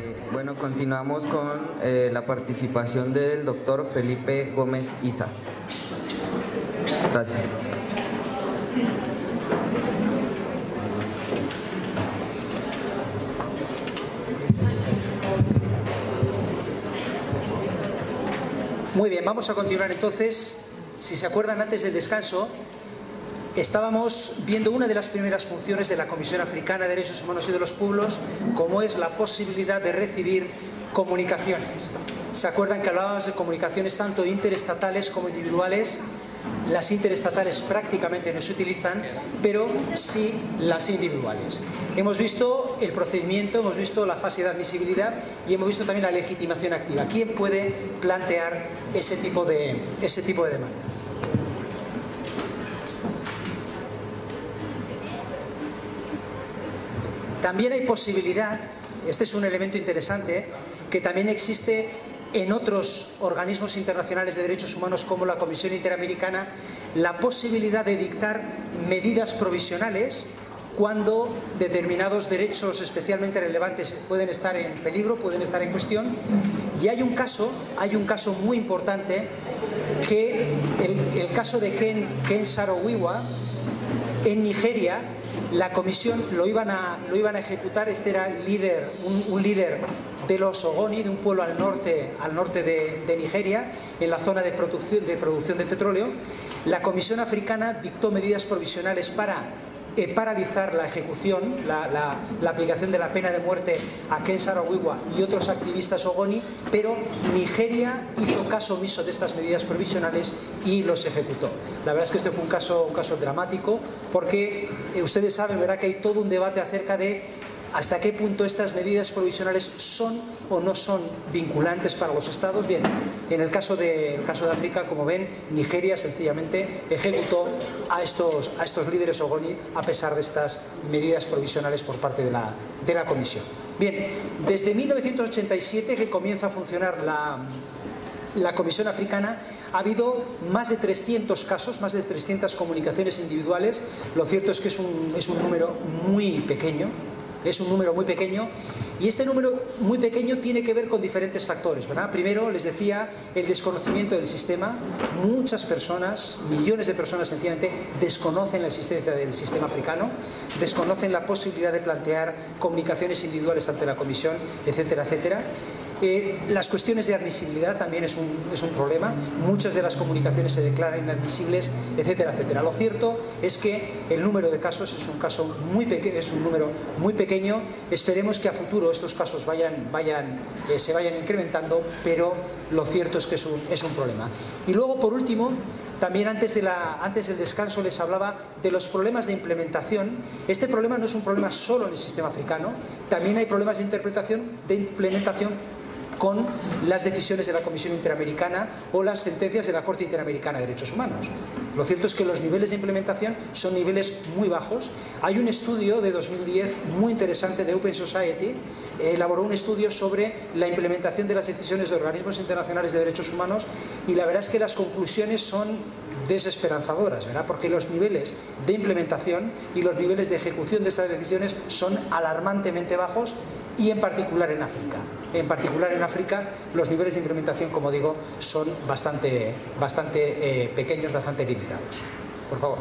Bueno, continuamos con la participación del doctor Felipe Gómez Isa. Gracias. Muy bien, vamos a continuar entonces. Si se acuerdan, antes del descanso estábamos viendo una de las primeras funciones de la Comisión Africana de Derechos Humanos y de los Pueblos, como es la posibilidad de recibir comunicaciones. ¿Se acuerdan que hablábamos de comunicaciones tanto interestatales como individuales? Las interestatales prácticamente no se utilizan, pero sí las individuales. Hemos visto el procedimiento, hemos visto la fase de admisibilidad y hemos visto también la legitimación activa. ¿Quién puede plantear ese tipo de demandas? También hay posibilidad, este es un elemento interesante, que también existe en otros organismos internacionales de derechos humanos como la Comisión Interamericana, la posibilidad de dictar medidas provisionales cuando determinados derechos especialmente relevantes pueden estar en peligro, pueden estar en cuestión. Y hay un caso muy importante, que el caso de Ken Saro-Wiwa en Nigeria. La comisión lo iban a ejecutar. Este era un líder de los Ogoni, de un pueblo al norte de Nigeria, en la zona de producción de petróleo. La Comisión Africana dictó medidas provisionales para paralizar la ejecución, la aplicación de la pena de muerte a Ken Saro-Wiwa y otros activistas Ogoni, pero Nigeria hizo caso omiso de estas medidas provisionales y los ejecutó. La verdad es que este fue un caso dramático, porque ustedes saben, ¿verdad?, que hay todo un debate acerca de hasta qué punto estas medidas provisionales son o no son vinculantes para los estados. Bien, en el caso de África, como ven, Nigeria sencillamente ejecutó a estos líderes Ogoni a pesar de estas medidas provisionales por parte de la comisión. Bien, desde 1987 que comienza a funcionar la Comisión Africana, ha habido más de 300 casos, más de 300 comunicaciones individuales. Lo cierto es que es un número muy pequeño. Es un número muy pequeño, y este número muy pequeño tiene que ver con diferentes factores, ¿verdad? Primero, les decía, el desconocimiento del sistema. Muchas personas, millones de personas sencillamente, desconocen la existencia del sistema africano, desconocen la posibilidad de plantear comunicaciones individuales ante la comisión, etcétera, etcétera. Las cuestiones de admisibilidad también es un problema. Muchas de las comunicaciones se declaran inadmisibles, etcétera, etcétera. Lo cierto es que el número de casos es un número muy pequeño. Esperemos que a futuro estos casos se vayan incrementando, pero lo cierto es que es un problema. Y luego, por último, también antes del descanso les hablaba de los problemas de implementación. Este problema no es un problema solo en el sistema africano, también hay problemas de implementación con las decisiones de la Comisión Interamericana o las sentencias de la Corte Interamericana de Derechos Humanos. Lo cierto es que los niveles de implementación son niveles muy bajos. Hay un estudio de 2010 muy interesante de Open Society, elaboró un estudio sobre la implementación de las decisiones de organismos internacionales de derechos humanos, y la verdad es que las conclusiones son desesperanzadoras, ¿verdad? Porque los niveles de implementación y los niveles de ejecución de estas decisiones son alarmantemente bajos, y en particular en África. En particular en África los niveles de implementación, como digo, son bastante pequeños, bastante limitados. Por favor.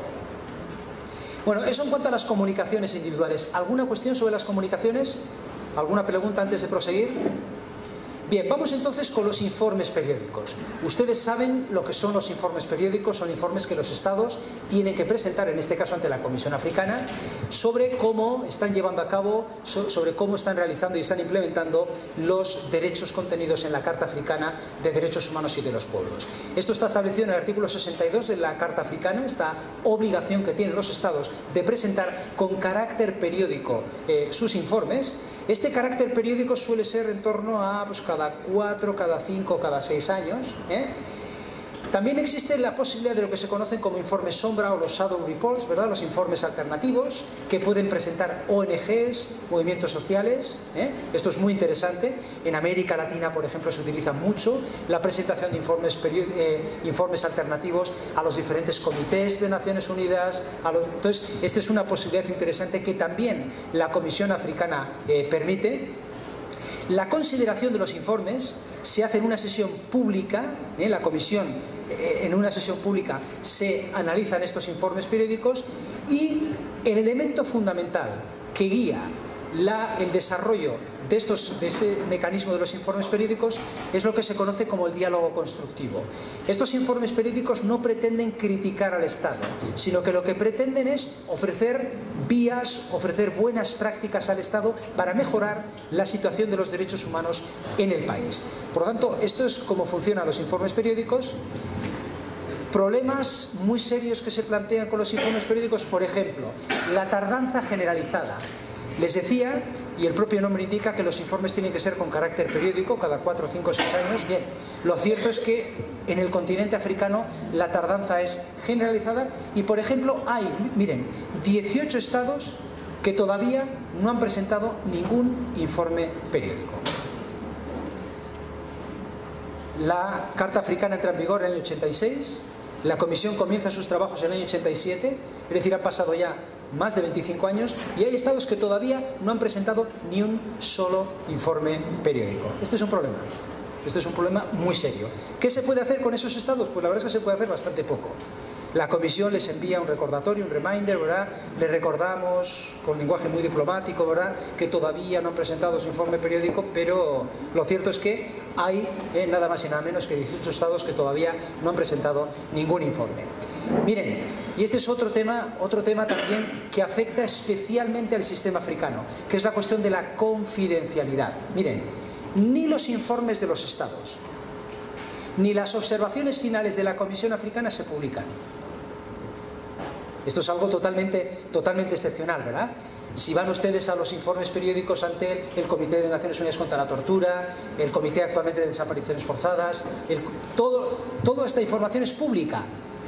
Bueno, eso en cuanto a las comunicaciones individuales. ¿Alguna cuestión sobre las comunicaciones? ¿Alguna pregunta antes de proseguir? Bien, vamos entonces con los informes periódicos. Ustedes saben lo que son los informes periódicos. Son informes que los estados tienen que presentar, en este caso ante la Comisión Africana, sobre cómo están llevando a cabo, sobre cómo están realizando y están implementando los derechos contenidos en la Carta Africana de Derechos Humanos y de los Pueblos. Esto está establecido en el artículo 62 de la Carta Africana, esta obligación que tienen los estados de presentar con carácter periódico sus informes. Este carácter periódico suele ser en torno a cada 4, cada 5, cada 6 años. También existe la posibilidad de lo que se conocen como informes sombra o los shadow reports, ¿verdad? Los informes alternativos que pueden presentar ONGs, movimientos sociales. Esto es muy interesante. En América Latina, por ejemplo, se utiliza mucho la presentación de informes alternativos a los diferentes comités de Naciones Unidas. Entonces, esta es una posibilidad interesante que también la Comisión Africana permite. La consideración de los informes se hace en una sesión pública, la comisión en una sesión pública se analizan estos informes periódicos, y el elemento fundamental que guía el desarrollo de este mecanismo de los informes periódicos es lo que se conoce como el diálogo constructivo. Estos informes periódicos no pretenden criticar al Estado, sino que lo que pretenden es ofrecer vías, ofrecer buenas prácticas al Estado para mejorar la situación de los derechos humanos en el país. Por lo tanto, esto es cómo funcionan los informes periódicos. Problemas muy serios que se plantean con los informes periódicos, por ejemplo, la tardanza generalizada. Les decía, y el propio nombre indica, que los informes tienen que ser con carácter periódico, cada 4, 5, 6 años. Bien, lo cierto es que en el continente africano la tardanza es generalizada y, por ejemplo, hay, miren, 18 estados que todavía no han presentado ningún informe periódico. La Carta Africana entra en vigor en el año 86, la Comisión comienza sus trabajos en el año 87, es decir, han pasado ya más de 25 años y hay estados que todavía no han presentado ni un solo informe periódico. Este es un problema. Este es un problema muy serio. ¿Qué se puede hacer con esos estados? Pues la verdad es que se puede hacer bastante poco. La Comisión les envía un recordatorio, un reminder, ¿verdad? Les recordamos con lenguaje muy diplomático, ¿verdad?, que todavía no han presentado su informe periódico, pero lo cierto es que hay nada más y nada menos que 18 estados que todavía no han presentado ningún informe. Miren, y este es otro tema también que afecta especialmente al sistema africano, que es la cuestión de la confidencialidad. Miren, ni los informes de los estados, ni las observaciones finales de la Comisión Africana se publican. Esto es algo totalmente excepcional, ¿verdad? Si van ustedes a los informes periódicos ante el Comité de Naciones Unidas contra la Tortura, el Comité actualmente de Desapariciones Forzadas, toda esta información es pública.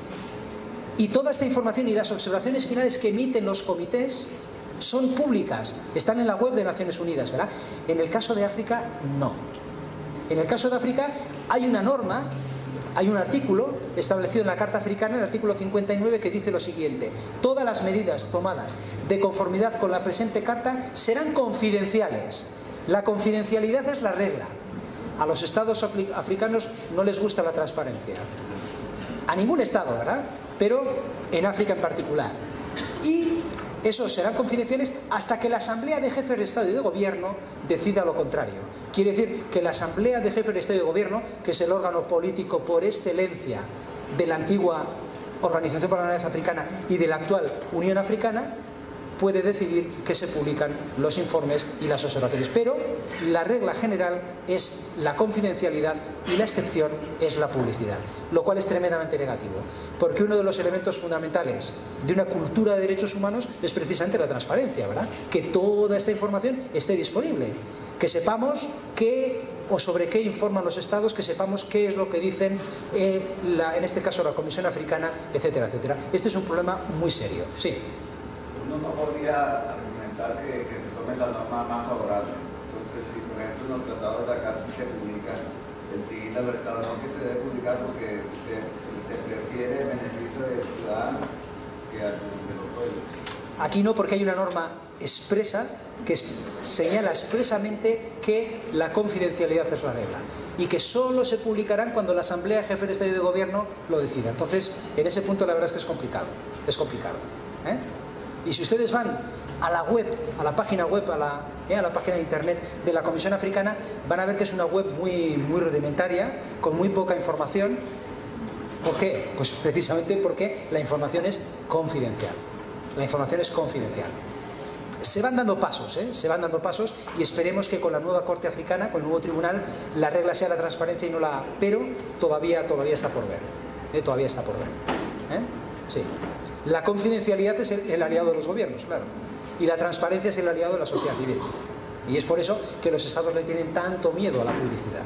Y toda esta información y las observaciones finales que emiten los comités son públicas, están en la web de Naciones Unidas, ¿verdad? En el caso de África, no. En el caso de África hay una norma, hay un artículo establecido en la Carta Africana, el artículo 59, que dice lo siguiente: todas las medidas tomadas de conformidad con la presente Carta serán confidenciales. La confidencialidad es la regla. A los estados africanos no les gusta la transparencia. A ningún estado, ¿verdad? Pero en África en particular. Y esos serán confidenciales hasta que la Asamblea de Jefes de Estado y de Gobierno decida lo contrario. Quiere decir que la Asamblea de Jefes de Estado y de Gobierno, que es el órgano político por excelencia de la antigua Organización para la Unidad Africana y de la actual Unión Africana, puede decidir que se publican los informes y las observaciones. Pero la regla general es la confidencialidad y la excepción es la publicidad, lo cual es tremendamente negativo, porque uno de los elementos fundamentales de una cultura de derechos humanos es precisamente la transparencia, ¿verdad? Que toda esta información esté disponible, que sepamos qué o sobre qué informan los estados, que sepamos qué es lo que dicen, en este caso la Comisión Africana, etcétera, etcétera. Este es un problema muy serio. Sí. Uno no podría argumentar que se tome la norma más favorable. Entonces, si por ejemplo en los tratados de acá sí se publica, el seguir a los estados, no que se debe publicar porque se prefiere el beneficio del ciudadano que de los pueblos. Aquí no, porque hay una norma expresa que señala expresamente que la confidencialidad es la regla y que solo se publicarán cuando la Asamblea de Jefes de Estado y de Gobierno lo decida. Entonces, en ese punto la verdad es que es complicado. Y si ustedes van a la web, a la página web, a la página de internet de la Comisión Africana, van a ver que es una web muy rudimentaria, con muy poca información. ¿Por qué? Pues precisamente porque la información es confidencial. La información es confidencial. Se van dando pasos, y esperemos que con la nueva Corte Africana, con el nuevo tribunal, la regla sea la transparencia y no la... Pero todavía está por ver. Todavía está por ver. Sí. La confidencialidad es el aliado de los gobiernos, claro. Y la transparencia es el aliado de la sociedad civil. Y es por eso que los estados le tienen tanto miedo a la publicidad.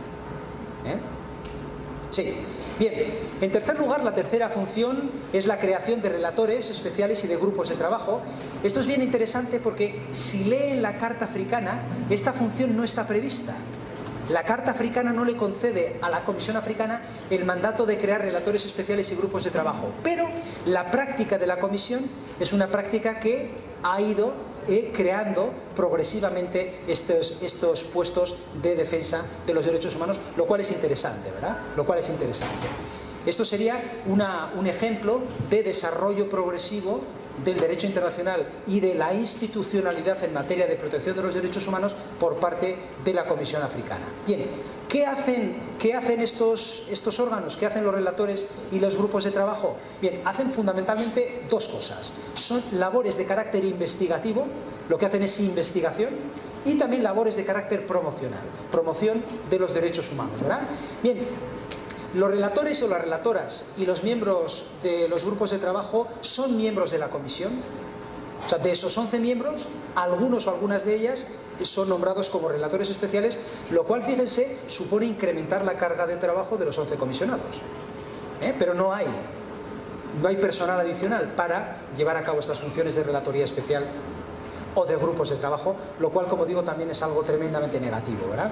Sí. Bien, en tercer lugar, la tercera función es la creación de relatores especiales y de grupos de trabajo. Esto es bien interesante porque si leen la Carta Africana, esta función no está prevista. La Carta Africana no le concede a la Comisión Africana el mandato de crear relatores especiales y grupos de trabajo, pero la práctica de la Comisión es una práctica que ha ido creando progresivamente estos puestos de defensa de los derechos humanos, lo cual es interesante, ¿verdad? Lo cual es interesante. Esto sería un ejemplo de desarrollo progresivo del derecho internacional y de la institucionalidad en materia de protección de los derechos humanos por parte de la Comisión Africana. Bien, ¿qué hacen estos órganos? ¿Qué hacen los relatores y los grupos de trabajo? Bien, hacen fundamentalmente dos cosas. Son labores de carácter investigativo, lo que hacen es investigación, y también labores de carácter promocional, promoción de los derechos humanos, ¿verdad? Bien, los relatores o las relatoras y los miembros de los grupos de trabajo son miembros de la comisión. O sea, de esos 11 miembros, algunos o algunas de ellas son nombrados como relatores especiales, lo cual, fíjense, supone incrementar la carga de trabajo de los 11 comisionados. Pero no hay personal adicional para llevar a cabo estas funciones de relatoría especial o de grupos de trabajo, lo cual, como digo, también es algo tremendamente negativo, ¿verdad?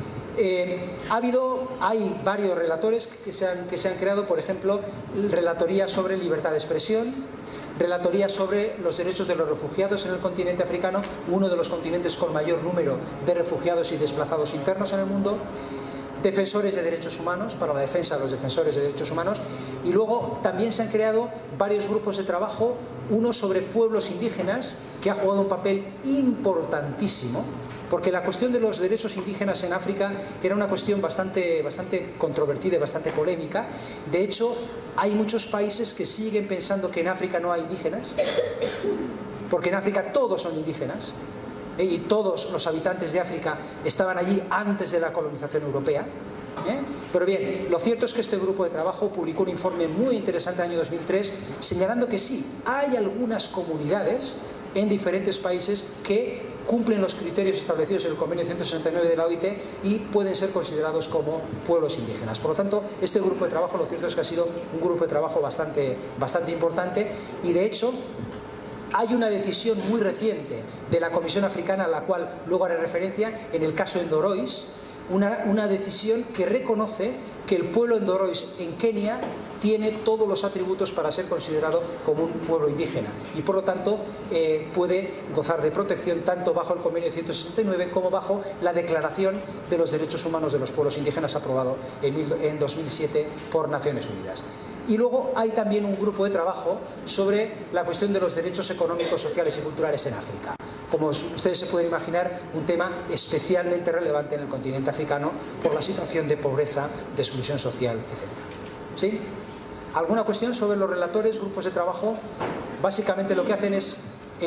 Hay varios relatores que se han creado, por ejemplo, relatoría sobre libertad de expresión, relatoría sobre los derechos de los refugiados en el continente africano, uno de los continentes con mayor número de refugiados y desplazados internos en el mundo, defensores de derechos humanos, para la defensa de los defensores de derechos humanos, y luego también se han creado varios grupos de trabajo, uno sobre pueblos indígenas, que ha jugado un papel importantísimo, porque la cuestión de los derechos indígenas en África era una cuestión bastante controvertida y bastante polémica. De hecho, hay muchos países que siguen pensando que en África no hay indígenas, porque en África todos son indígenas, y todos los habitantes de África estaban allí antes de la colonización europea. Pero bien, lo cierto es que este grupo de trabajo publicó un informe muy interesante en el año 2003 señalando que sí, hay algunas comunidades en diferentes países que cumplen los criterios establecidos en el convenio 169 de la OIT y pueden ser considerados como pueblos indígenas. Por lo tanto, este grupo de trabajo, lo cierto es que ha sido un grupo de trabajo bastante importante, y de hecho hay una decisión muy reciente de la Comisión Africana, a la cual luego haré referencia, en el caso Endorois, una decisión que reconoce que el pueblo Endorois en Kenia tiene todos los atributos para ser considerado como un pueblo indígena y por lo tanto puede gozar de protección tanto bajo el convenio 169 como bajo la Declaración de los Derechos Humanos de los Pueblos Indígenas aprobado en 2007 por Naciones Unidas. Y luego hay también un grupo de trabajo sobre la cuestión de los derechos económicos, sociales y culturales en África. Como ustedes se pueden imaginar, un tema especialmente relevante en el continente africano por la situación de pobreza, de exclusión social, etc. ¿Sí? ¿Alguna cuestión sobre los relatores, grupos de trabajo? Básicamente lo que hacen es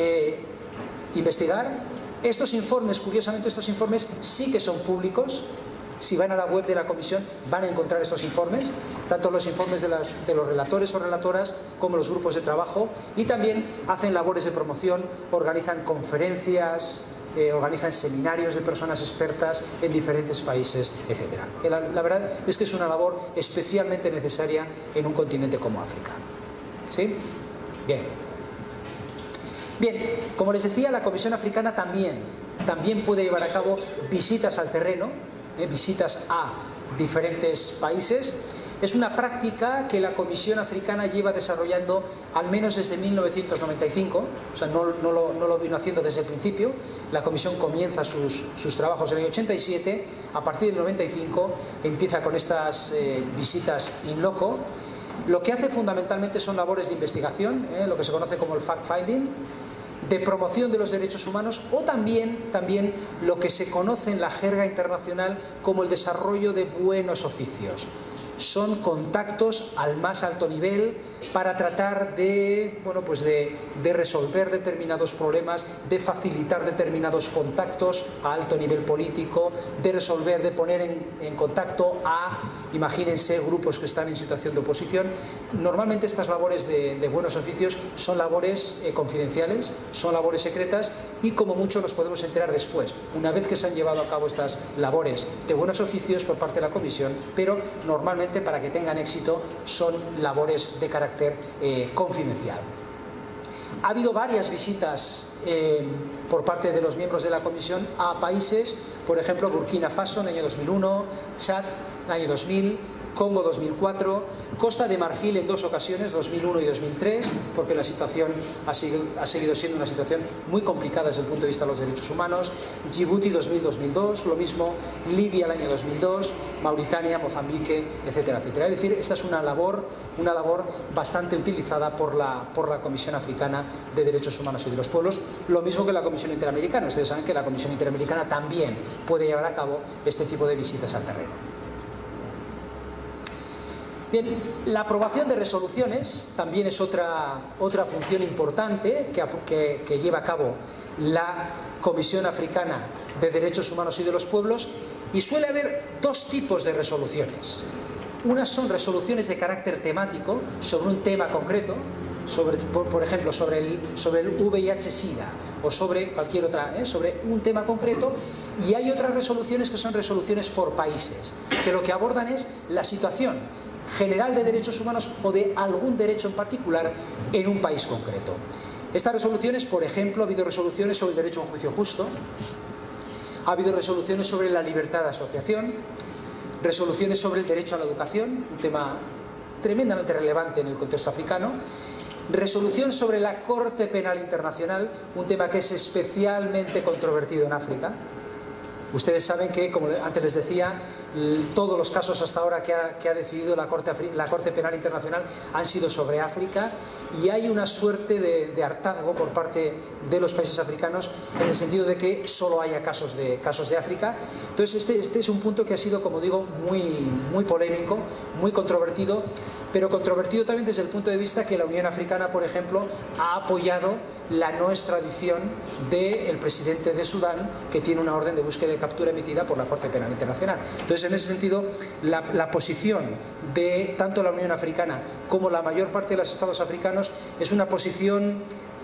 investigar. Estos informes, curiosamente, estos informes sí que son públicos. Si van a la web de la comisión van a encontrar estos informes, tanto los informes de los relatores o relatoras como los grupos de trabajo, y también hacen labores de promoción, organizan conferencias, organizan seminarios de personas expertas en diferentes países, etc. La verdad es que es una labor especialmente necesaria en un continente como África. ¿Sí? Bien. Bien, como les decía, la Comisión Africana también puede llevar a cabo visitas al terreno, visitas a diferentes países. Es una práctica que la Comisión Africana lleva desarrollando al menos desde 1995, o sea, no lo vino haciendo desde el principio. La Comisión comienza sus trabajos en el 87, a partir del 95 empieza con estas visitas in loco. Lo que hace fundamentalmente son labores de investigación, lo que se conoce como el fact-finding, de promoción de los derechos humanos, o también lo que se conoce en la jerga internacional como el desarrollo de buenos oficios. Son contactos al más alto nivel para tratar de resolver determinados problemas, de facilitar determinados contactos a alto nivel político, de poner en contacto a, imagínense, grupos que están en situación de oposición. Normalmente estas labores de buenos oficios son labores confidenciales, son labores secretas, y como mucho nos podemos enterar después, una vez que se han llevado a cabo estas labores de buenos oficios por parte de la Comisión, pero normalmente, para que tengan éxito, son labores de carácter confidencial. Ha habido varias visitas por parte de los miembros de la Comisión a países, por ejemplo, Burkina Faso en el año 2001, Chad en el año 2000, Congo 2004, Costa de Marfil en 2 ocasiones, 2001 y 2003, porque la situación ha seguido siendo una situación muy complicada desde el punto de vista de los derechos humanos, Djibouti 2000-2002, lo mismo Libia el año 2002, Mauritania, Mozambique, etcétera, etcétera. Es decir, esta es una labor bastante utilizada por la Comisión Africana de Derechos Humanos y de los Pueblos, lo mismo que la Comisión Interamericana. Ustedes saben que la Comisión Interamericana también puede llevar a cabo este tipo de visitas al terreno. Bien, la aprobación de resoluciones también es otra función importante que lleva a cabo la Comisión Africana de Derechos Humanos y de los Pueblos, y suele haber 2 tipos de resoluciones. Unas son resoluciones de carácter temático sobre un tema concreto, por ejemplo sobre el VIH-Sida o sobre cualquier otra, sobre un tema concreto, y hay otras resoluciones que son resoluciones por países, que lo que abordan es la situación general de derechos humanos o de algún derecho en particular en un país concreto. Estas resoluciones, por ejemplo, ha habido resoluciones sobre el derecho a un juicio justo, ha habido resoluciones sobre la libertad de asociación, resoluciones sobre el derecho a la educación, un tema tremendamente relevante en el contexto africano, resolución sobre la Corte Penal Internacional, un tema que es especialmente controvertido en África. Ustedes saben que, como antes les decía, todos los casos hasta ahora que ha decidido la Corte Penal Internacional han sido sobre África, y hay una suerte de hartazgo por parte de los países africanos en el sentido de que solo haya casos de África. Entonces este es un punto que ha sido, como digo, muy polémico, muy controvertido, pero controvertido también desde el punto de vista que la Unión Africana, por ejemplo, ha apoyado la no extradición del presidente de Sudán, que tiene una orden de búsqueda y captura emitida por la Corte Penal Internacional. Entonces, en ese sentido, la posición de tanto la Unión Africana como la mayor parte de los estados africanos es una posición,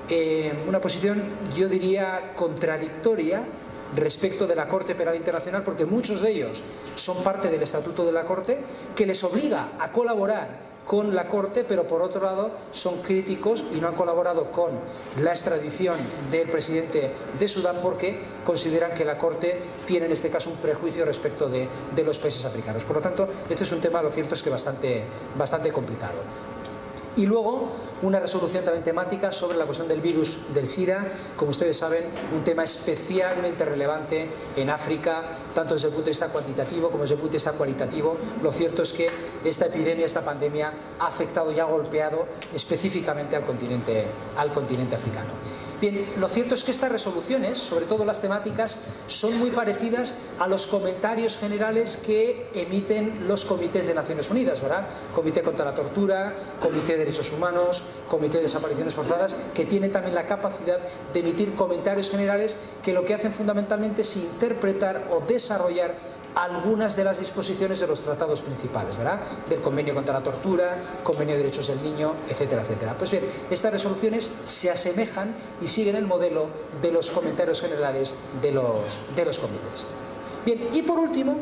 yo diría, contradictoria respecto de la Corte Penal Internacional, porque muchos de ellos son parte del Estatuto de la Corte, que les obliga a colaborar con la Corte, pero por otro lado son críticos y no han colaborado con la extradición del presidente de Sudán porque consideran que la Corte tiene en este caso un prejuicio respecto de los países africanos. Por lo tanto, este es un tema, lo cierto es que bastante complicado. Y luego una resolución también temática sobre la cuestión del virus del SIDA, como ustedes saben, un tema especialmente relevante en África, tanto desde el punto de vista cuantitativo como desde el punto de vista cualitativo. Lo cierto es que esta epidemia, esta pandemia ha afectado y ha golpeado específicamente al continente africano. Bien, lo cierto es que estas resoluciones, sobre todo las temáticas, son muy parecidas a los comentarios generales que emiten los comités de Naciones Unidas, ¿verdad? Comité contra la tortura, Comité de Derechos Humanos, Comité de Desapariciones Forzadas, que tienen también la capacidad de emitir comentarios generales que lo que hacen fundamentalmente es interpretar o desarrollar algunas de las disposiciones de los tratados principales, ¿verdad? Del Convenio contra la Tortura, Convenio de Derechos del Niño, etcétera, etcétera. Pues bien, estas resoluciones se asemejan y siguen el modelo de los comentarios generales de los comités. Bien, y por último,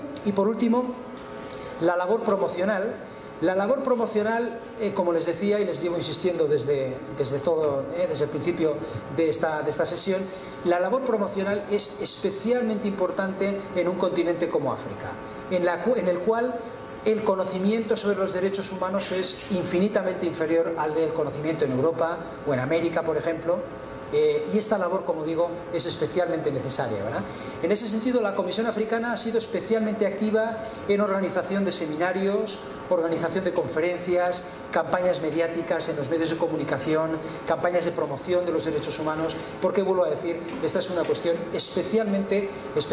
la labor promocional. La labor promocional, como les decía y les llevo insistiendo desde el principio de esta sesión, la labor promocional es especialmente importante en un continente como África, en el cual el conocimiento sobre los derechos humanos es infinitamente inferior al del conocimiento en Europa o en América, por ejemplo. Y esta labor, como digo, es especialmente necesaria, ¿verdad? En ese sentido, la Comisión Africana ha sido especialmente activa en organización de seminarios, organización de conferencias, campañas mediáticas en los medios de comunicación, campañas de promoción de los derechos humanos, porque, vuelvo a decir, esta es una cuestión especialmente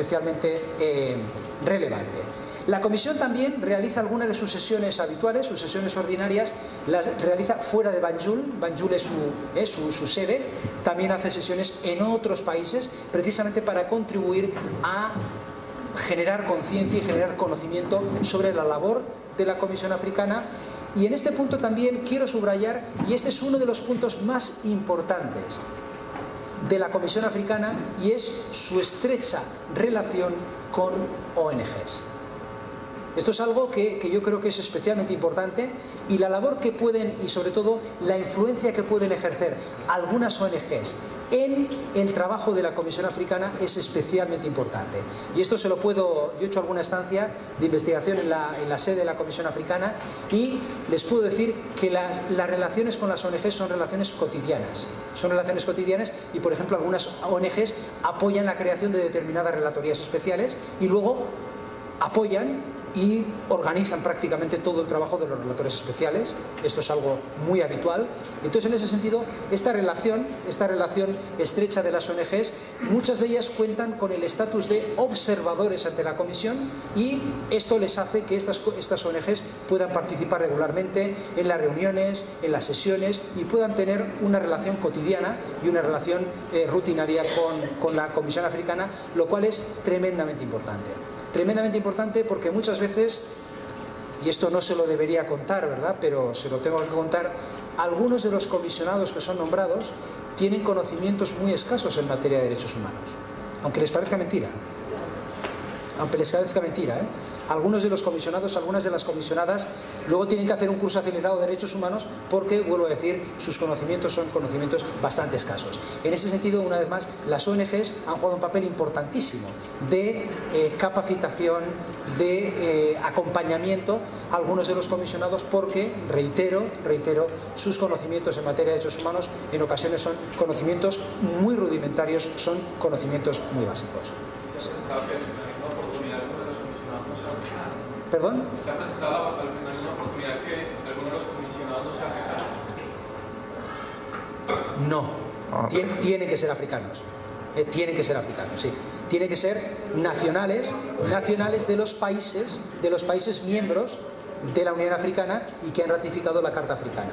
relevante. La Comisión también realiza algunas de sus sesiones habituales, sus sesiones ordinarias, las realiza fuera de Banjul. Banjul es su sede. También hace sesiones en otros países, precisamente para contribuir a generar conciencia y generar conocimiento sobre la labor de la Comisión Africana. Y en este punto también quiero subrayar, y este es uno de los puntos más importantes de la Comisión Africana, y es su estrecha relación con ONGs. Esto es algo que yo creo que es especialmente importante, y la labor que pueden, y sobre todo la influencia que pueden ejercer algunas ONGs en el trabajo de la Comisión Africana es especialmente importante. Y esto se lo puedo... Yo he hecho alguna estancia de investigación en la sede de la Comisión Africana y les puedo decir que las relaciones con las ONG son relaciones cotidianas. Son relaciones cotidianas y, por ejemplo, algunas ONGs apoyan la creación de determinadas relatorías especiales y luego apoyan y organizan prácticamente todo el trabajo de los relatores especiales. Esto es algo muy habitual. Entonces, en ese sentido, esta relación estrecha de las ONGs, muchas de ellas cuentan con el estatus de observadores ante la Comisión y esto les hace que estas ONGs puedan participar regularmente en las reuniones, en las sesiones y puedan tener una relación cotidiana y una relación rutinaria con la Comisión Africana, lo cual es tremendamente importante. Tremendamente importante porque muchas veces, y esto no se lo debería contar, ¿verdad?, pero se lo tengo que contar, algunos de los comisionados que son nombrados tienen conocimientos muy escasos en materia de derechos humanos, aunque les parezca mentira. Aunque les parezca mentira, ¿eh? Algunos de los comisionados, algunas de las comisionadas, luego tienen que hacer un curso acelerado de derechos humanos porque, vuelvo a decir, sus conocimientos son conocimientos bastante escasos. En ese sentido, una vez más, las ONGs han jugado un papel importantísimo de capacitación, de acompañamiento a algunos de los comisionados porque, reitero, sus conocimientos en materia de derechos humanos en ocasiones son conocimientos muy rudimentarios, son conocimientos muy básicos. ¿Perdón? ¿Se ha presentado en alguna oportunidad que alguno de los comisionados no sea africano? No, tienen que ser africanos. Tienen que ser africanos, sí. Tienen que ser nacionales de los países miembros de la Unión Africana y que han ratificado la Carta Africana.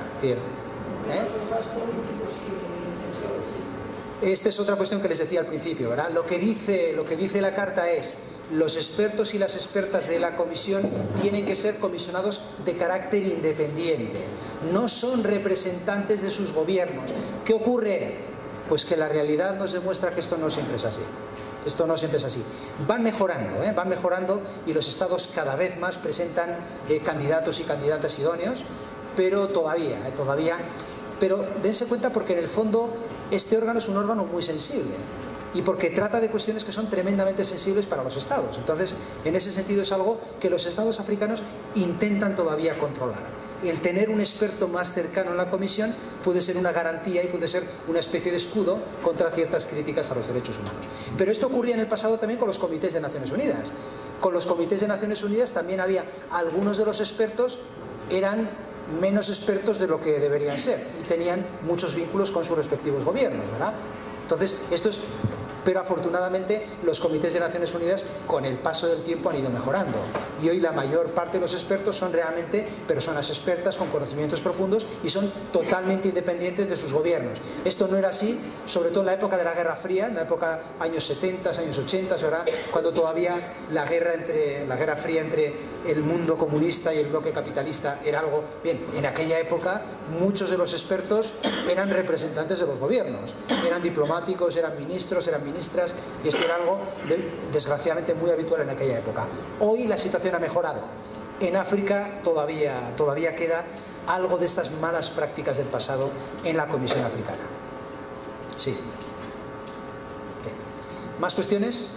Esta es otra cuestión que les decía al principio, ¿verdad? Lo que dice la Carta es: los expertos y las expertas de la Comisión tienen que ser comisionados de carácter independiente, no son representantes de sus gobiernos. ¿Qué ocurre? Pues que la realidad nos demuestra que esto no siempre es así. Esto no siempre es así. Van mejorando y los estados cada vez más presentan candidatos y candidatas idóneos, pero pero dense cuenta porque en el fondo este órgano es un órgano muy sensible y porque trata de cuestiones que son tremendamente sensibles para los estados. Entonces, en ese sentido es algo que los estados africanos intentan todavía controlar. El tener un experto más cercano en la Comisión puede ser una garantía y puede ser una especie de escudo contra ciertas críticas a los derechos humanos. Pero esto ocurría en el pasado también con los comités de Naciones Unidas. Con los comités de Naciones Unidas también había algunos de los expertos eran menos expertos de lo que deberían ser y tenían muchos vínculos con sus respectivos gobiernos, ¿verdad? Entonces, pero afortunadamente los comités de Naciones Unidas con el paso del tiempo han ido mejorando y hoy la mayor parte de los expertos son realmente personas expertas con conocimientos profundos y son totalmente independientes de sus gobiernos. Esto no era así, sobre todo en la época de la Guerra Fría, en la época años 70, años 80, ¿verdad?, cuando todavía la Guerra Fría entre el mundo comunista y el bloque capitalista era algo... Bien, en aquella época muchos de los expertos eran representantes de los gobiernos, eran diplomáticos, eran ministros, eran ministras, y esto era algo desgraciadamente muy habitual en aquella época. Hoy la situación ha mejorado. En África todavía queda algo de estas malas prácticas del pasado en la Comisión Africana. Sí. Okay. ¿Más cuestiones?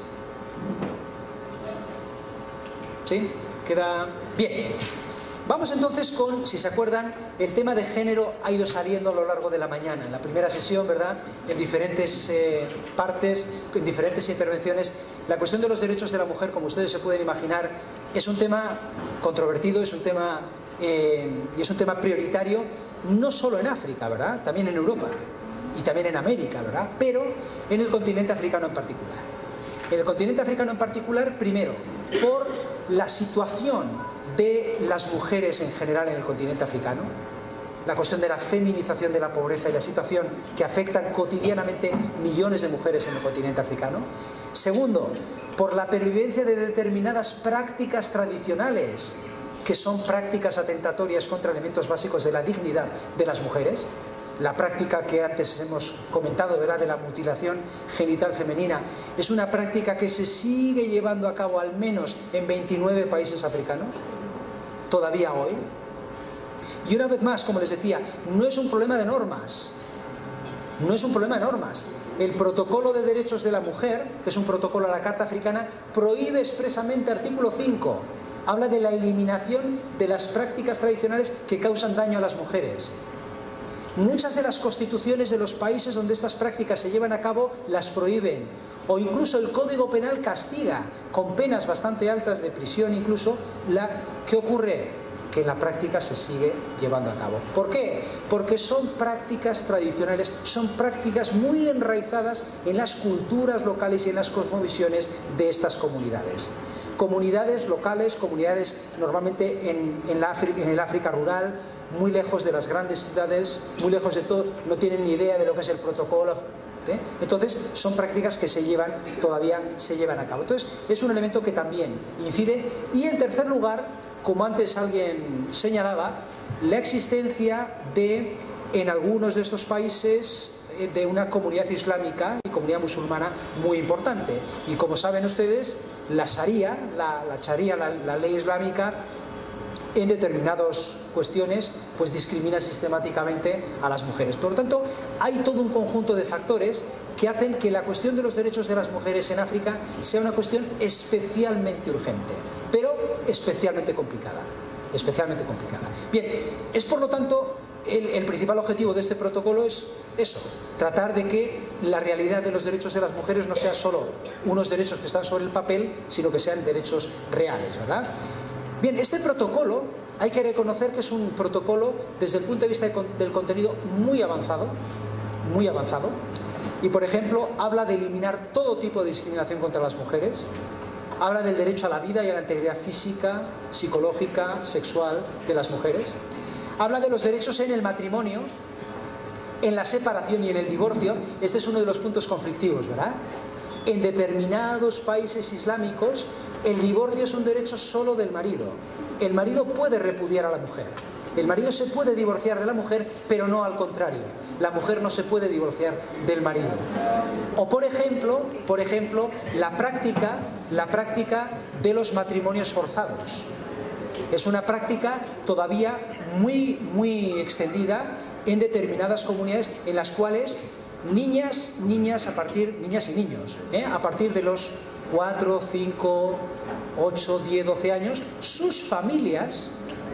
¿Sí? ¿Queda bien? Vamos entonces con, si se acuerdan, el tema de género ha ido saliendo a lo largo de la mañana, en la primera sesión, ¿verdad?, en diferentes partes, en diferentes intervenciones. La cuestión de los derechos de la mujer, como ustedes se pueden imaginar, es un tema controvertido, es un tema prioritario, no solo en África, ¿verdad?, también en Europa y también en América, ¿verdad?, pero en el continente africano en particular. En el continente africano en particular, primero, por la situación de las mujeres en general en el continente africano, la cuestión de la feminización de la pobreza y la situación que afectan cotidianamente millones de mujeres en el continente africano. Segundo, por la pervivencia de determinadas prácticas tradicionales que son prácticas atentatorias contra elementos básicos de la dignidad de las mujeres. La práctica que antes hemos comentado, ¿verdad?, de la mutilación genital femenina, es una práctica que se sigue llevando a cabo al menos en 29 países africanos, todavía hoy. Y una vez más, como les decía, no es un problema de normas, no es un problema de normas. el Protocolo de Derechos de la Mujer, que es un protocolo a la Carta Africana, prohíbe expresamente, artículo 5, habla de la eliminación de las prácticas tradicionales que causan daño a las mujeres. Muchas de las constituciones de los países donde estas prácticas se llevan a cabo las prohíben, o incluso el Código Penal castiga con penas bastante altas de prisión incluso. ¿Qué ocurre? Que en la práctica se sigue llevando a cabo. ¿Por qué? Porque son prácticas tradicionales, son prácticas muy enraizadas en las culturas locales y en las cosmovisiones de estas comunidades. Comunidades locales, comunidades normalmente en el África rural, muy lejos de las grandes ciudades, muy lejos de todo, no tienen ni idea de lo que es el protocolo. Entonces son prácticas que todavía se llevan a cabo. Entonces es un elemento que también incide. Y en tercer lugar, como antes alguien señalaba, la existencia en algunos de estos países de una comunidad islámica y comunidad musulmana muy importante. Y como saben ustedes, la Sharia, la ley islámica, en determinadas cuestiones pues discrimina sistemáticamente a las mujeres. Por lo tanto, hay todo un conjunto de factores que hacen que la cuestión de los derechos de las mujeres en África sea una cuestión especialmente urgente, pero especialmente complicada. Bien, es por lo tanto el principal objetivo de este protocolo es eso, tratar de que la realidad de los derechos de las mujeres no sea solo unos derechos que están sobre el papel, sino que sean derechos reales, ¿verdad? Bien, este protocolo hay que reconocer que es un protocolo desde el punto de vista del contenido muy avanzado, y por ejemplo habla de eliminar todo tipo de discriminación contra las mujeres, habla del derecho a la vida y a la integridad física, psicológica, sexual de las mujeres, habla de los derechos en el matrimonio, en la separación y en el divorcio. Este es uno de los puntos conflictivos, ¿verdad? En determinados países islámicos el divorcio es un derecho solo del marido. El marido puede repudiar a la mujer. El marido se puede divorciar de la mujer, pero no al contrario. La mujer no se puede divorciar del marido. O por ejemplo, la práctica de los matrimonios forzados. Es una práctica todavía muy extendida en determinadas comunidades en las cuales niñas y niños, a partir de los 4, 5, 8, 10, 12 años, sus familias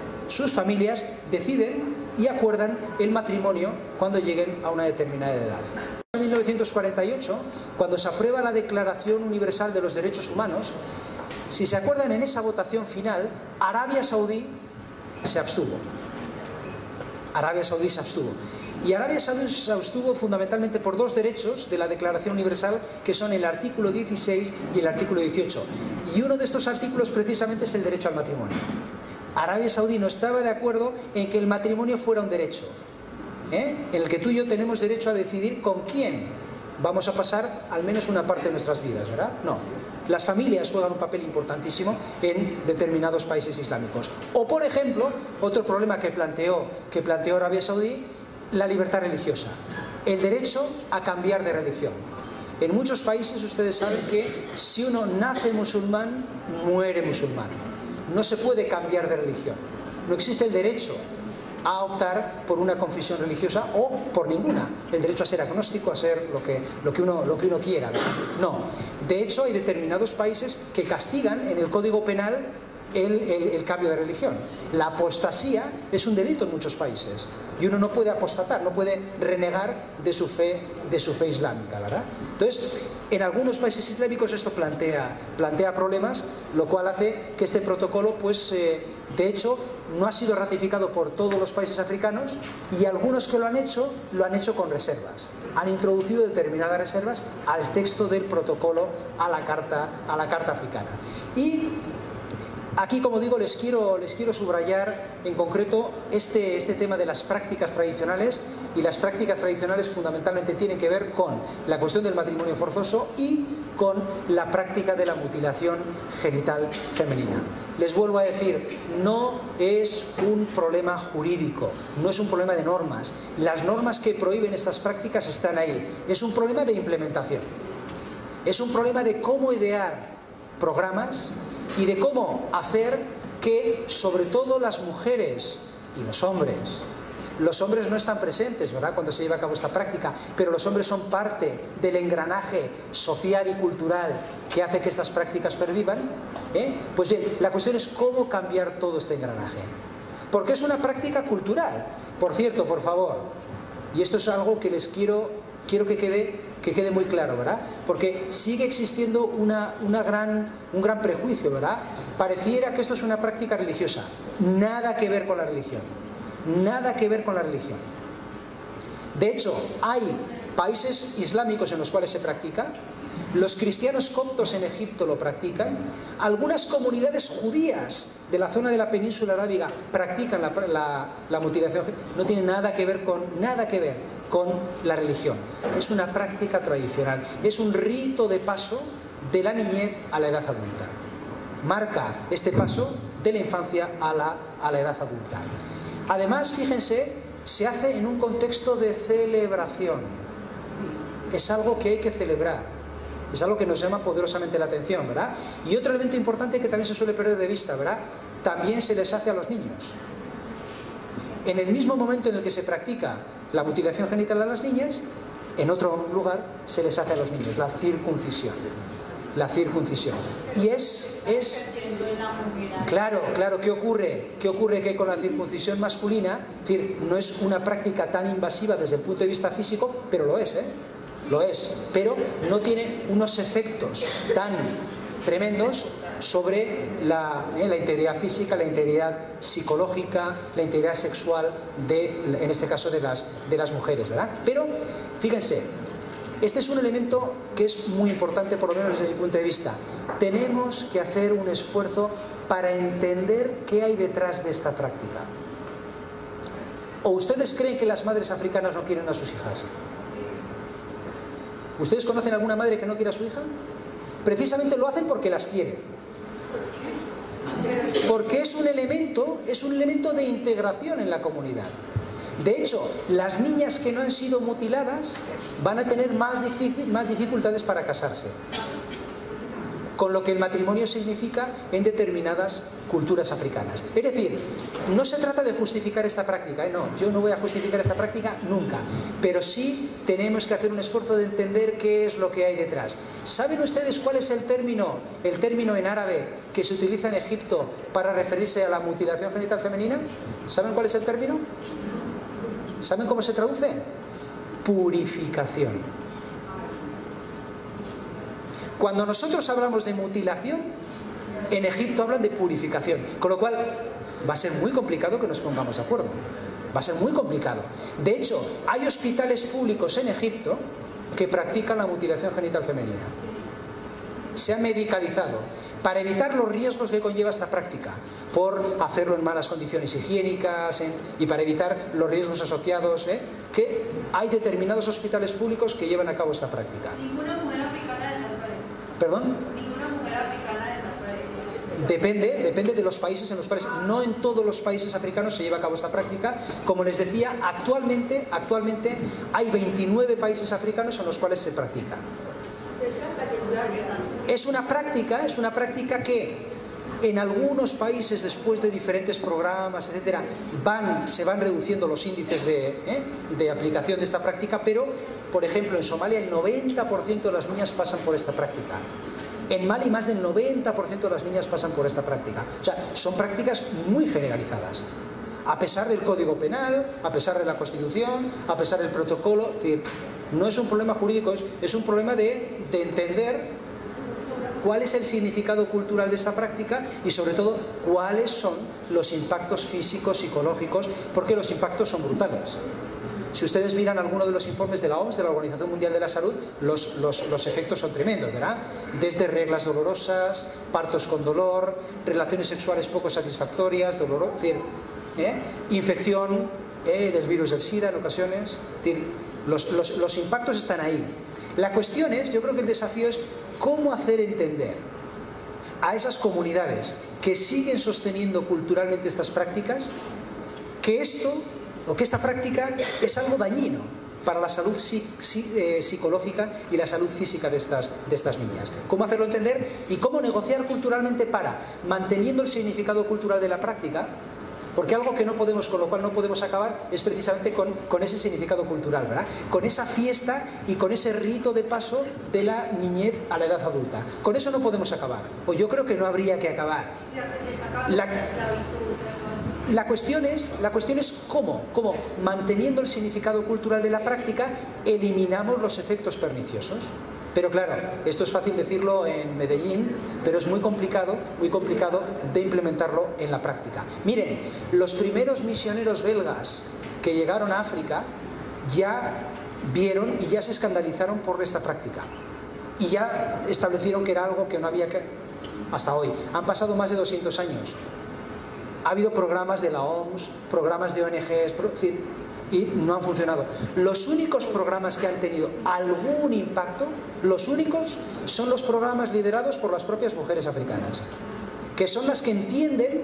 deciden y acuerdan el matrimonio cuando lleguen a una determinada edad. En 1948, cuando se aprueba la Declaración Universal de los Derechos Humanos, si se acuerdan, en esa votación final, Arabia Saudí se abstuvo. Y Arabia Saudí se abstuvo fundamentalmente por dos derechos de la Declaración Universal, que son el artículo 16 y el artículo 18. Y uno de estos artículos precisamente es el derecho al matrimonio. Arabia Saudí no estaba de acuerdo en que el matrimonio fuera un derecho, en el que tú y yo tenemos derecho a decidir con quién vamos a pasar al menos una parte de nuestras vidas, ¿verdad? No. Las familias juegan un papel importantísimo en determinados países islámicos. O, por ejemplo, otro problema que planteó Arabia Saudí, la libertad religiosa, el derecho a cambiar de religión. En muchos países ustedes saben que si uno nace musulmán, muere musulmán. No se puede cambiar de religión. No existe el derecho a optar por una confesión religiosa o por ninguna. El derecho a ser agnóstico, a ser lo que uno quiera, ¿verdad? No. De hecho, hay determinados países que castigan en el Código Penal el cambio de religión. La apostasía es un delito en muchos países y uno no puede apostatar, no puede renegar de su fe islámica, ¿verdad? Entonces, en algunos países islámicos esto plantea problemas, lo cual hace que este protocolo, pues, de hecho, no ha sido ratificado por todos los países africanos, y algunos que lo han hecho con reservas. Han introducido determinadas reservas al texto del protocolo a la Carta Africana. Y aquí, como digo, les quiero subrayar en concreto este tema de las prácticas tradicionales, y las prácticas tradicionales fundamentalmente tienen que ver con la cuestión del matrimonio forzoso y con la práctica de la mutilación genital femenina. Les vuelvo a decir, no es un problema jurídico, no es un problema de normas. Las normas que prohíben estas prácticas están ahí. Es un problema de implementación. Es un problema de cómo idear programas y de cómo hacer que, sobre todo, las mujeres y los hombres Los hombres no están presentes, ¿verdad?, cuando se lleva a cabo esta práctica, pero los hombres son parte del engranaje social y cultural que hace que estas prácticas pervivan. Pues bien, la cuestión es cómo cambiar todo este engranaje. Porque es una práctica cultural. Por cierto, por favor, y esto es algo que les quiero que quede muy claro, ¿verdad? Porque sigue existiendo un gran prejuicio, ¿verdad? Pareciera que esto es una práctica religiosa. Nada que ver con la religión. Nada que ver con la religión. De hecho, hay países islámicos en los cuales se practica. Los cristianos coptos en Egipto lo practican. Algunas comunidades judías de la zona de la península arábiga practican la mutilación. No tiene nada que ver con la religión. Es una práctica tradicional. Es un rito de paso de la niñez a la edad adulta. Marca este paso de la infancia a la edad adulta. Además, fíjense, se hace en un contexto de celebración. Es algo que hay que celebrar. Es algo que nos llama poderosamente la atención, ¿verdad? Y otro elemento importante que también se suele perder de vista, ¿verdad? También se les hace a los niños. En el mismo momento en el que se practica la mutilación genital a las niñas, en otro lugar se les hace a los niños, la circuncisión. La circuncisión. Y Claro, ¿qué ocurre? ¿Qué ocurre? Que con la circuncisión masculina, es decir, no es una práctica tan invasiva desde el punto de vista físico, pero lo es, Lo es, pero no tiene unos efectos tan tremendos sobre la integridad física, la integridad psicológica, la integridad sexual en este caso de las mujeres, ¿verdad? Pero, fíjense, este es un elemento que es muy importante, por lo menos desde mi punto de vista. Tenemos que hacer un esfuerzo para entender qué hay detrás de esta práctica. ¿O ustedes creen que las madres africanas no quieren a sus hijas? ¿Ustedes conocen alguna madre que no quiera a su hija? Precisamente lo hacen porque las quieren. Porque es un elemento de integración en la comunidad. De hecho, las niñas que no han sido mutiladas van a tener más dificultades para casarse. Con lo que el matrimonio significa en determinadas culturas africanas. Es decir, no se trata de justificar esta práctica, no, yo no voy a justificar esta práctica nunca, pero sí tenemos que hacer un esfuerzo de entender qué es lo que hay detrás. ¿Saben ustedes cuál es el término en árabe que se utiliza en Egipto para referirse a la mutilación genital femenina? ¿Saben cuál es el término? ¿Saben cómo se traduce? Purificación. Cuando nosotros hablamos de mutilación, en Egipto hablan de purificación, con lo cual va a ser muy complicado que nos pongamos de acuerdo. Va a ser muy complicado. De hecho, hay hospitales públicos en Egipto que practican la mutilación genital femenina. Se ha medicalizado para evitar los riesgos que conlleva esta práctica, por hacerlo en malas condiciones higiénicas y para evitar los riesgos asociados, que hay determinados hospitales públicos que llevan a cabo esta práctica. Ninguna mujer africana desaparece. ¿Perdón? Ninguna mujer africana desaparece. Depende de los países en los cuales, no en todos los países africanos se lleva a cabo esta práctica. Como les decía, actualmente hay 29 países africanos en los cuales se practica. Es una práctica que en algunos países, después de diferentes programas, etcétera, se van reduciendo los índices de aplicación de esta práctica, pero, por ejemplo, en Somalia el 90% de las niñas pasan por esta práctica. En Mali más del 90% de las niñas pasan por esta práctica. O sea, son prácticas muy generalizadas. A pesar del Código Penal, a pesar de la Constitución, a pesar del protocolo, es decir, no es un problema jurídico, es un problema de entender cuál es el significado cultural de esta práctica y sobre todo cuáles son los impactos físicos, psicológicos, porque los impactos son brutales. Si ustedes miran alguno de los informes de la OMS, de la Organización Mundial de la Salud, los efectos son tremendos, ¿verdad? Desde reglas dolorosas, partos con dolor, relaciones sexuales poco satisfactorias, dolor, es decir, infección del virus del SIDA en ocasiones, es decir, los impactos están ahí. La cuestión es, yo creo que el desafío es cómo hacer entender a esas comunidades que siguen sosteniendo culturalmente estas prácticas que esta práctica es algo dañino para la salud psicológica y la salud física de estas niñas. ¿Cómo hacerlo entender y cómo negociar culturalmente para, manteniendo el significado cultural de la práctica, Porque algo que no podemos, con lo cual no podemos acabar, es precisamente con ese significado cultural, ¿verdad? Con esa fiesta y con ese rito de paso de la niñez a la edad adulta. Con eso no podemos acabar, o yo creo que no habría que acabar. La cuestión es cómo, manteniendo el significado cultural de la práctica, eliminamos los efectos perniciosos. Pero claro, esto es fácil decirlo en Medellín, pero es muy complicado de implementarlo en la práctica. Miren, los primeros misioneros belgas que llegaron a África ya vieron y ya se escandalizaron por esta práctica. Y ya establecieron que era algo que no había que... Hasta hoy. Han pasado más de 200 años. Ha habido programas de la OMS, programas de ONGs, y no han funcionado. Los únicos programas que han tenido algún impacto, los únicos, son los programas liderados por las propias mujeres africanas, que son las que entienden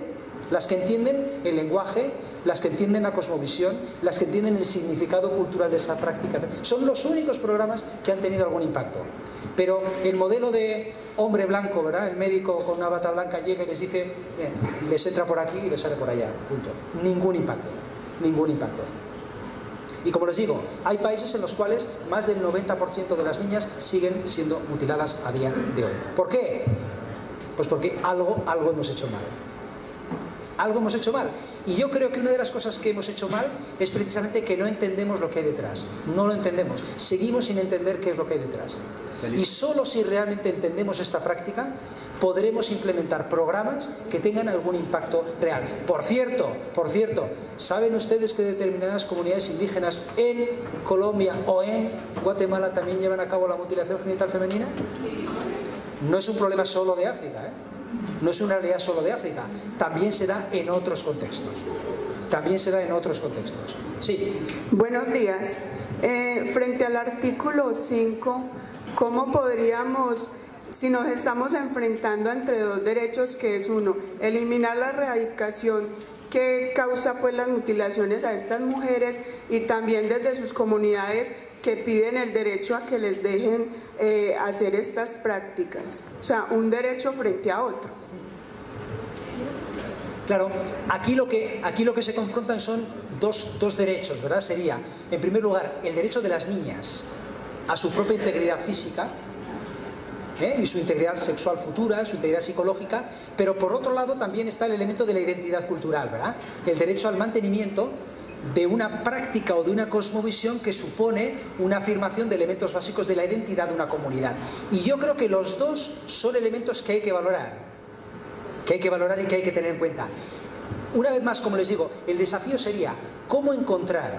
el lenguaje, las que entienden la cosmovisión, las que entienden el significado cultural de esa práctica. Son los únicos programas que han tenido algún impacto. Pero el modelo de hombre blanco, ¿verdad? El médico con una bata blanca llega y les dice, les entra por aquí y les sale por allá, punto. Ningún impacto, ningún impacto. Y como les digo, hay países en los cuales más del 90% de las niñas siguen siendo mutiladas a día de hoy. ¿Por qué? Pues porque algo hemos hecho mal. Algo hemos hecho mal. Y yo creo que una de las cosas que hemos hecho mal es precisamente que no entendemos lo que hay detrás. No lo entendemos. Seguimos sin entender qué es lo que hay detrás. Y solo si realmente entendemos esta práctica, podremos implementar programas que tengan algún impacto real. Por cierto, ¿saben ustedes que determinadas comunidades indígenas en Colombia o en Guatemala también llevan a cabo la mutilación genital femenina? No es un problema solo de África, ¿eh? No es una realidad solo de África. También se da en otros contextos. También se da en otros contextos. Sí. Buenos días. Frente al artículo 5, ¿cómo podríamos, si nos estamos enfrentando entre dos derechos, que es uno, eliminar la erradicación que causa pues las mutilaciones a estas mujeres, y también desde sus comunidades que piden el derecho a que les dejen hacer estas prácticas? O sea, un derecho frente a otro. Claro, aquí lo que se confrontan son dos derechos, ¿verdad? Sería, en primer lugar, el derecho de las niñas a su propia integridad física, y su integridad sexual futura, su integridad psicológica, pero por otro lado también está el elemento de la identidad cultural, ¿verdad? El derecho al mantenimiento de una práctica o de una cosmovisión que supone una afirmación de elementos básicos de la identidad de una comunidad. Y yo creo que los dos son elementos que hay que valorar y que hay que tener en cuenta. Una vez más, como les digo, el desafío sería cómo encontrar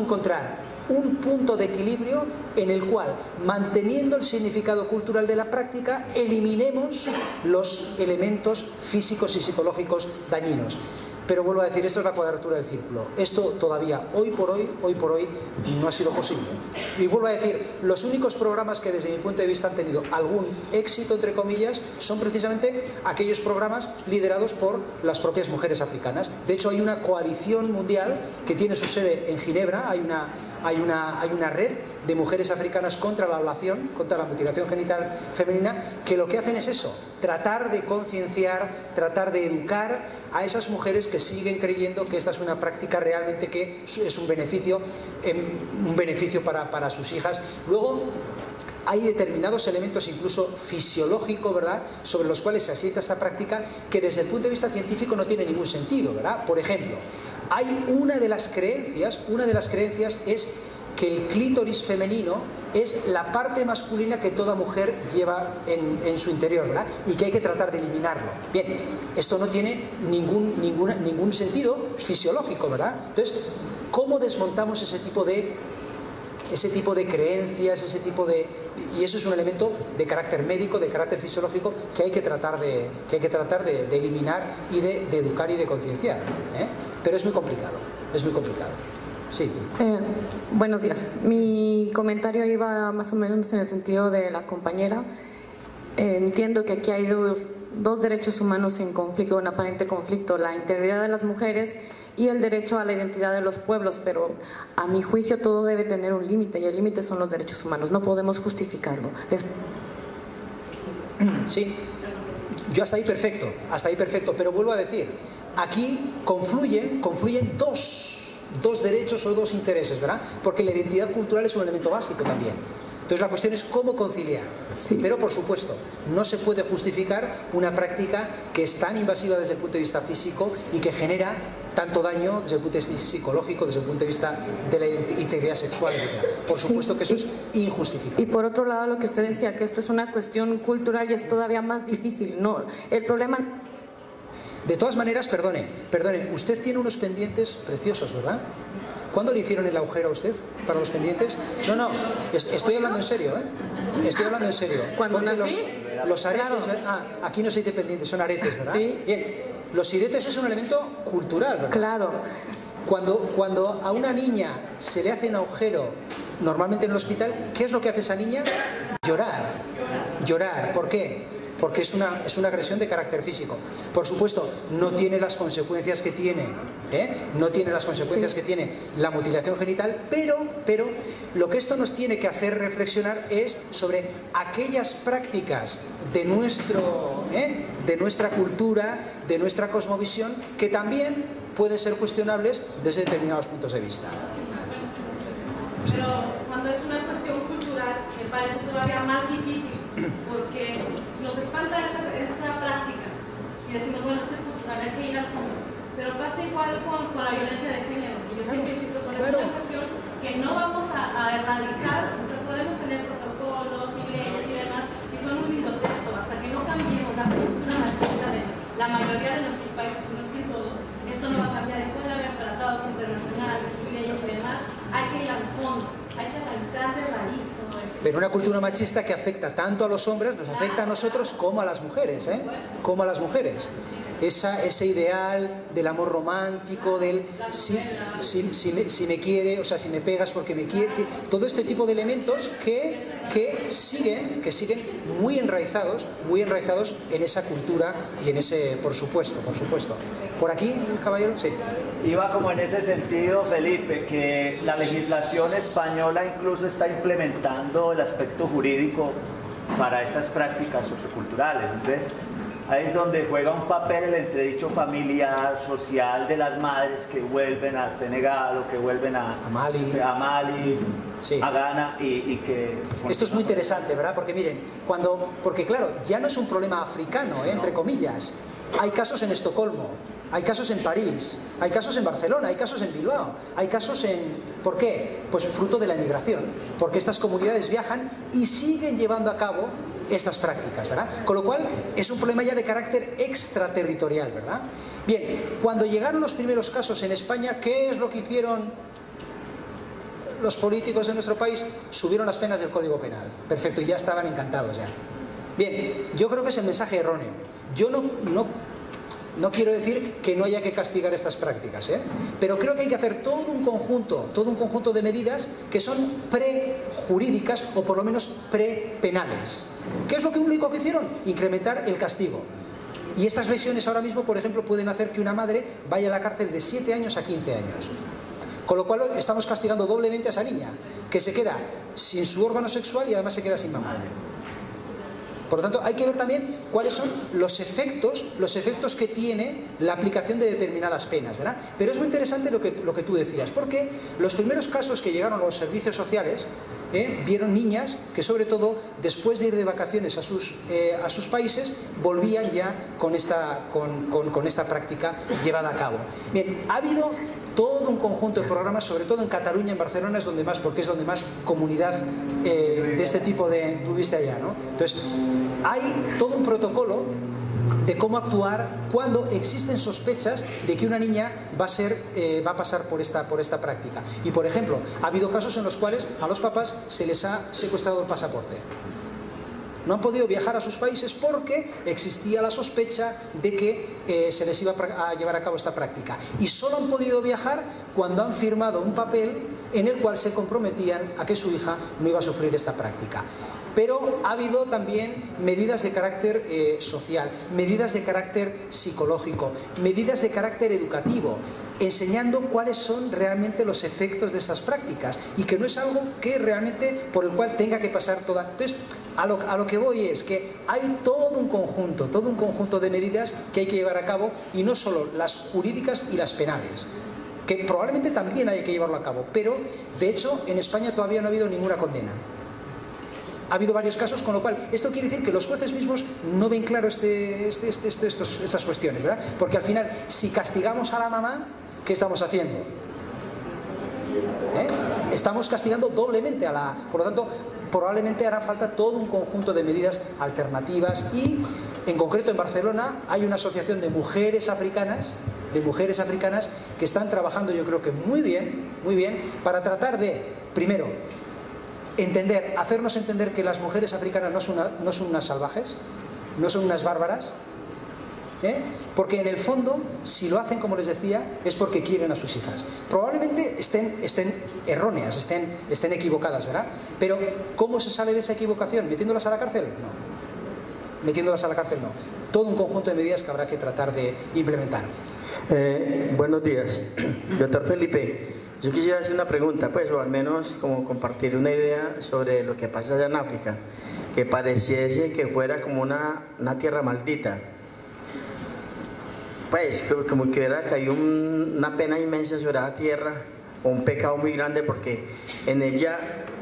un punto de equilibrio en el cual, manteniendo el significado cultural de la práctica, eliminemos los elementos físicos y psicológicos dañinos. Pero vuelvo a decir, esto es la cuadratura del círculo. Esto todavía, hoy por hoy, no ha sido posible. Y vuelvo a decir, los únicos programas que desde mi punto de vista han tenido algún éxito, entre comillas, son precisamente aquellos programas liderados por las propias mujeres africanas. De hecho, hay una coalición mundial que tiene su sede en Ginebra, hay una red de mujeres africanas contra la ablación, contra la mutilación genital femenina, que lo que hacen es eso, tratar de concienciar, tratar de educar a esas mujeres que siguen creyendo que esta es una práctica realmente que es un beneficio para sus hijas. Luego, hay determinados elementos incluso fisiológicos, ¿verdad?, sobre los cuales se asienta esta práctica, que desde el punto de vista científico no tiene ningún sentido, ¿verdad? Por ejemplo, hay una de las creencias es que el clítoris femenino es la parte masculina que toda mujer lleva en su interior, ¿verdad? Y que hay que tratar de eliminarlo. Bien, esto no tiene ningún sentido fisiológico, ¿verdad? Entonces, ¿cómo desmontamos ese tipo de creencias, y eso es un elemento de carácter médico, de carácter fisiológico, que hay que tratar de eliminar y de educar y de concienciar, ¿eh? Pero es muy complicado, Sí. Buenos días. Mi comentario iba más o menos en el sentido de la compañera. Entiendo que aquí hay dos derechos humanos en conflicto, en aparente conflicto: la integridad de las mujeres y el derecho a la identidad de los pueblos, pero a mi juicio todo debe tener un límite, y el límite son los derechos humanos. No podemos justificarlo. Sí, yo hasta ahí perfecto, pero vuelvo a decir, aquí confluyen dos derechos o dos intereses, ¿verdad? Porque la identidad cultural es un elemento básico también. Entonces la cuestión es cómo conciliar. Sí. Pero por supuesto, no se puede justificar una práctica que es tan invasiva desde el punto de vista físico y que genera tanto daño desde el punto de vista psicológico, desde el punto de vista de la integridad sexual, etc. Por supuesto que eso es injustificable. Y por otro lado, lo que usted decía, que esto es una cuestión cultural y es todavía más difícil. No, el problema... De todas maneras, perdone, usted tiene unos pendientes preciosos, ¿verdad? ¿Cuándo le hicieron el agujero a usted para los pendientes? No, estoy hablando en serio, ¿eh? Estoy hablando en serio. ¿Cuando porque nací? los aretes, Claro. aquí no se dice pendientes, son aretes, ¿verdad? Sí. Bien, los aretes es un elemento cultural, ¿verdad? Claro. Cuando a una niña se le hace un agujero, normalmente en el hospital, ¿qué es lo que hace esa niña? Llorar. ¿Por qué? Porque es una agresión de carácter físico. Por supuesto, no tiene las consecuencias que tiene, no tiene las consecuencias que tiene la mutilación genital, pero lo que esto nos tiene que hacer reflexionar es sobre aquellas prácticas de nuestra cultura, de nuestra cosmovisión, que también pueden ser cuestionables desde determinados puntos de vista. Pero cuando es una cuestión cultural, me parece todavía más difícil, porque nos espanta esta práctica y decimos, bueno, esto es cultural, hay que ir al fondo. Pero pasa igual con la violencia de género, y yo siempre insisto con esta cuestión que no vamos a erradicar, o sea, podemos tener protocolos y leyes y demás, y son un lindo texto, hasta que no cambiemos la cultura machista de la mayoría de nuestros países, si no es que todos, esto no va a cambiar. Puede haber tratados internacionales y leyes y demás, hay que ir al fondo, hay que arrancar de raíz todo eso. Pero una cultura machista que afecta tanto a los hombres, nos afecta a nosotros como a las mujeres, como a las mujeres. Ese ideal del amor romántico, del si me quiere, o sea, si me pegas porque me quiere, todo este tipo de elementos que siguen muy enraizados en esa cultura y en ese, por supuesto. ¿Por aquí, caballero? Sí. Iba como en ese sentido, Felipe, que la legislación española incluso está implementando el aspecto jurídico para esas prácticas socioculturales. Entonces, ahí es donde juega un papel el entredicho familiar, social de las madres que vuelven al Senegal o que vuelven a Mali, sí, a Ghana y que... Esto es muy interesante, ¿verdad? Porque miren, porque claro, ya no es un problema africano, entre comillas. Hay casos en Estocolmo, hay casos en París, hay casos en Barcelona, hay casos en Bilbao, hay casos en... ¿Por qué? Pues fruto de la inmigración, porque estas comunidades viajan y siguen llevando a cabo estas prácticas, ¿verdad? Con lo cual es un problema ya de carácter extraterritorial, ¿verdad? Bien, cuando llegaron los primeros casos en España, ¿qué es lo que hicieron los políticos de nuestro país? Subieron las penas del Código Penal. Perfecto, y ya estaban encantados ya. Bien, yo creo que es el mensaje erróneo. Yo no quiero decir que no haya que castigar estas prácticas, pero creo que hay que hacer todo un conjunto de medidas que son prejurídicas o por lo menos prepenales. ¿Qué es lo único que hicieron? Incrementar el castigo. Y estas lesiones ahora mismo, por ejemplo, pueden hacer que una madre vaya a la cárcel de 7 años a 15 años. Con lo cual estamos castigando doblemente a esa niña, que se queda sin su órgano sexual y además se queda sin mamá. Por lo tanto, hay que ver también cuáles son los efectos que tiene la aplicación de determinadas penas, ¿verdad? Pero es muy interesante lo que tú decías, porque los primeros casos que llegaron a los servicios sociales vieron niñas que, sobre todo, después de ir de vacaciones a sus países, volvían ya con esta práctica llevada a cabo. Bien, ha habido todo un conjunto de programas, sobre todo en Cataluña, en Barcelona, es donde más, porque es donde más comunidad de este tipo de... Tuviste allá, ¿no? Entonces, hay todo un protocolo de cómo actuar cuando existen sospechas de que una niña va a pasar por esta práctica. Y, por ejemplo, ha habido casos en los cuales a los papás se les ha secuestrado el pasaporte. No han podido viajar a sus países porque existía la sospecha de que se les iba a llevar a cabo esta práctica. Y solo han podido viajar cuando han firmado un papel en el cual se comprometían a que su hija no iba a sufrir esta práctica. Pero ha habido también medidas de carácter social, medidas de carácter psicológico, medidas de carácter educativo, enseñando cuáles son realmente los efectos de esas prácticas y que no es algo que realmente por el cual tenga que pasar toda... Entonces, a lo que voy es que hay todo un conjunto de medidas que hay que llevar a cabo, y no solo las jurídicas y las penales, que probablemente también hay que llevarlo a cabo, pero de hecho en España todavía no ha habido ninguna condena. Ha habido varios casos, con lo cual esto quiere decir que los jueces mismos no ven claro estas cuestiones, ¿verdad? Porque al final, si castigamos a la mamá, ¿qué estamos haciendo? Estamos castigando doblemente a la... Por lo tanto, probablemente hará falta todo un conjunto de medidas alternativas, y en concreto en Barcelona hay una asociación de mujeres africanas que están trabajando, yo creo que muy bien, para tratar de, primero, hacernos entender que las mujeres africanas no son unas salvajes, no son unas bárbaras, porque en el fondo, si lo hacen como les decía, es porque quieren a sus hijas. Probablemente estén erróneas, estén equivocadas, ¿verdad? Pero ¿cómo se sale de esa equivocación? ¿Metiéndolas a la cárcel? No. Metiéndolas a la cárcel no. Todo un conjunto de medidas que habrá que tratar de implementar. Buenos días, doctor Felipe. Yo quisiera hacer una pregunta, pues, o al menos como compartir una idea sobre lo que pasa allá en África, que pareciese que fuera como una tierra maldita. Pues, como que hubiera caído una pena inmensa sobre la tierra, o un pecado muy grande, porque en ella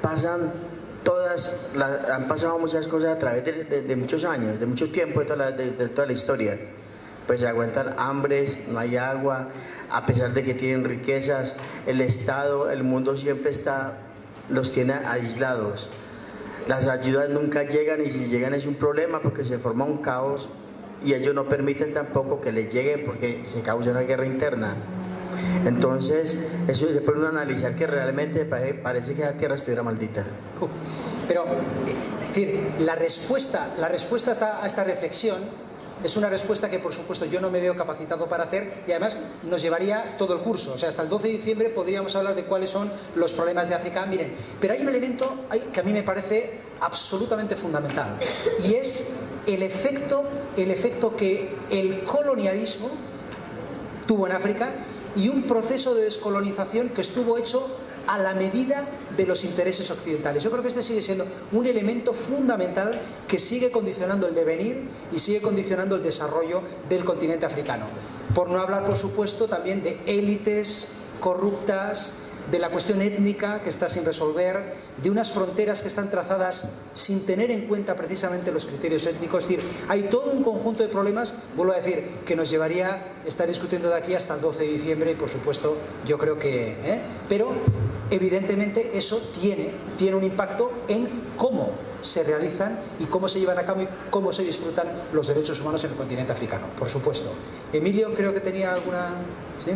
han pasado muchas cosas a través de muchos años, de mucho tiempo, de toda la historia. Pues se aguantan hambres, no hay agua, a pesar de que tienen riquezas, el Estado, el mundo siempre los tiene aislados. Las ayudas nunca llegan, y si llegan es un problema porque se forma un caos, y ellos no permiten tampoco que les lleguen porque se causa una guerra interna. Entonces, eso se puede uno analizar que realmente parece que la tierra estuviera maldita. Pero, es decir, la respuesta a esta reflexión es una respuesta que, por supuesto, yo no me veo capacitado para hacer, y además nos llevaría todo el curso. O sea, hasta el 12 de diciembre podríamos hablar de cuáles son los problemas de África. Miren, pero hay un elemento que a mí me parece absolutamente fundamental, y es el efecto que el colonialismo tuvo en África, y un proceso de descolonización que estuvo hecho a la medida de los intereses occidentales. Yo creo que este sigue siendo un elemento fundamental que sigue condicionando el devenir y sigue condicionando el desarrollo del continente africano. Por no hablar, por supuesto, también de élites corruptas, de la cuestión étnica que está sin resolver, de unas fronteras que están trazadas sin tener en cuenta precisamente los criterios étnicos. Es decir, hay todo un conjunto de problemas, vuelvo a decir, que nos llevaría a estar discutiendo de aquí hasta el 12 de diciembre, y por supuesto yo creo que... Pero evidentemente eso tiene un impacto en cómo se realizan y cómo se llevan a cabo y cómo se disfrutan los derechos humanos en el continente africano, por supuesto. Emilio, creo que tenía alguna... ¿Sí?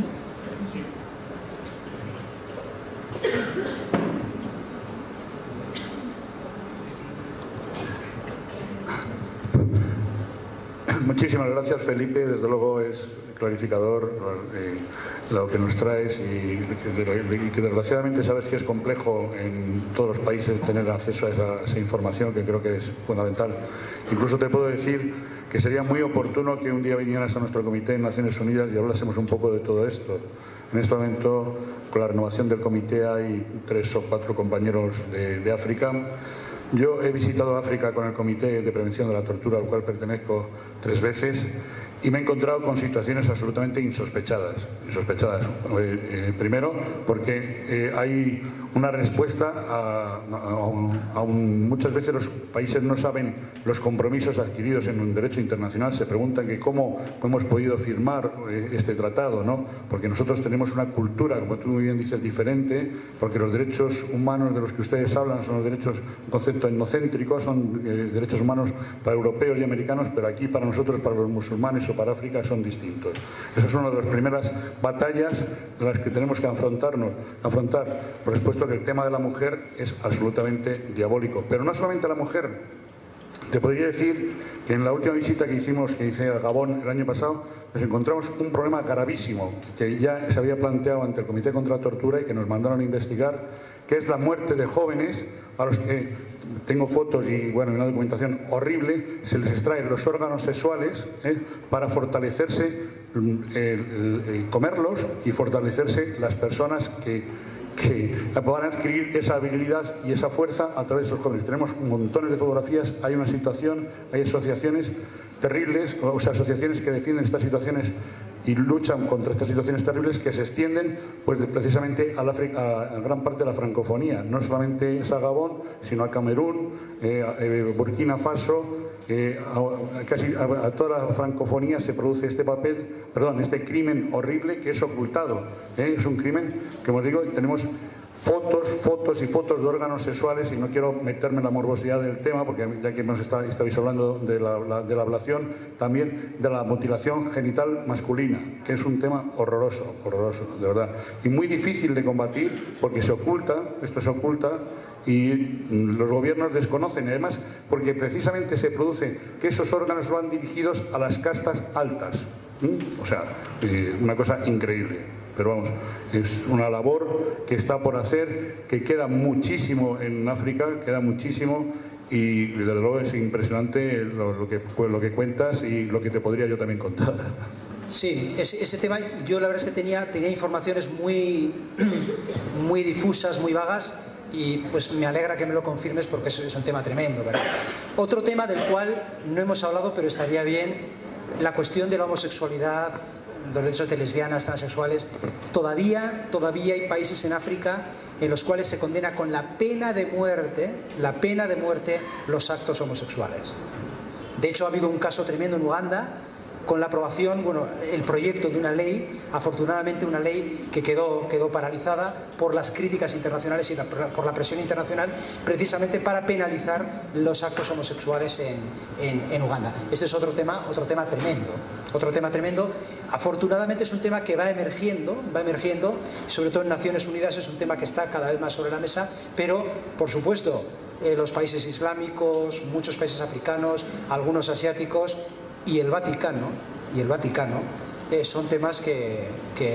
Muchísimas gracias, Felipe. Desde luego es clarificador lo que nos traes, y que desgraciadamente sabes que es complejo en todos los países tener acceso a esa información, que creo que es fundamental. Incluso te puedo decir que sería muy oportuno que un día vinieras a nuestro comité en Naciones Unidas y hablásemos un poco de todo esto. En este momento, con la renovación del comité, hay 3 o 4 compañeros de África. Yo he visitado África con el Comité de Prevención de la Tortura, al cual pertenezco 3 veces, y me he encontrado con situaciones absolutamente insospechadas. Primero, porque hay una respuesta muchas veces los países no saben los compromisos adquiridos en un derecho internacional. Se preguntan que cómo hemos podido firmar este tratado, ¿no? Porque nosotros tenemos una cultura, como tú muy bien dices, diferente, porque los derechos humanos de los que ustedes hablan son los derechos, un concepto etnocéntrico, son derechos humanos para europeos y americanos, pero aquí para nosotros, para los musulmanes o para África, son distintos. Esa es una de las primeras batallas en las que tenemos que afrontar. Por supuesto que el tema de la mujer es absolutamente diabólico, pero no solamente la mujer. Te podría decir que en la última visita que hice a Gabón el año pasado, nos encontramos un problema gravísimo que ya se había planteado ante el Comité contra la Tortura y que nos mandaron a investigar, que es la muerte de jóvenes a los que tengo fotos y bueno, una documentación horrible, se les extraen los órganos sexuales para fortalecerse, comerlos y fortalecerse las personas que que van a adquirir esa habilidad y esa fuerza a través de esos jóvenes. Tenemos montones de fotografías, hay una situación, hay asociaciones terribles, o sea, asociaciones que defienden estas situaciones y luchan contra estas situaciones terribles que se extienden pues precisamente a gran parte de la francofonía, no solamente a Gabón, sino a Camerún, Burkina Faso. Casi a toda la francofonía se produce este crimen horrible que es ocultado. Es un crimen, como digo, tenemos fotos y fotos de órganos sexuales, y no quiero meterme en la morbosidad del tema, porque ya que estáis hablando de la ablación, también de la mutilación genital masculina, que es un tema horroroso, de verdad, y muy difícil de combatir, porque esto se oculta, y los gobiernos desconocen, además porque precisamente se produce que esos órganos van dirigidos a las castas altas. O sea, una cosa increíble. Pero vamos, es una labor que está por hacer, que queda muchísimo en África, queda muchísimo, y desde luego es impresionante lo que cuentas y lo que te podría yo también contar. Sí, ese tema, yo la verdad es que tenía informaciones muy difusas, muy vagas, y pues me alegra que me lo confirmes, porque es un tema tremendo, ¿verdad? Otro tema del cual no hemos hablado, pero estaría bien, la cuestión de la homosexualidad, los derechos de lesbianas, transexuales. Todavía hay países en África en los cuales se condena con la pena de muerte los actos homosexuales. De hecho, ha habido un caso tremendo en Uganda, con la aprobación, el proyecto de una ley, afortunadamente una ley que quedó paralizada por las críticas internacionales y por la presión internacional, precisamente para penalizar los actos homosexuales en Uganda. Este es otro tema tremendo. Afortunadamente es un tema que va emergiendo, sobre todo en Naciones Unidas es un tema que está cada vez más sobre la mesa, pero, por supuesto, los países islámicos, muchos países africanos, algunos asiáticos, y el Vaticano son temas que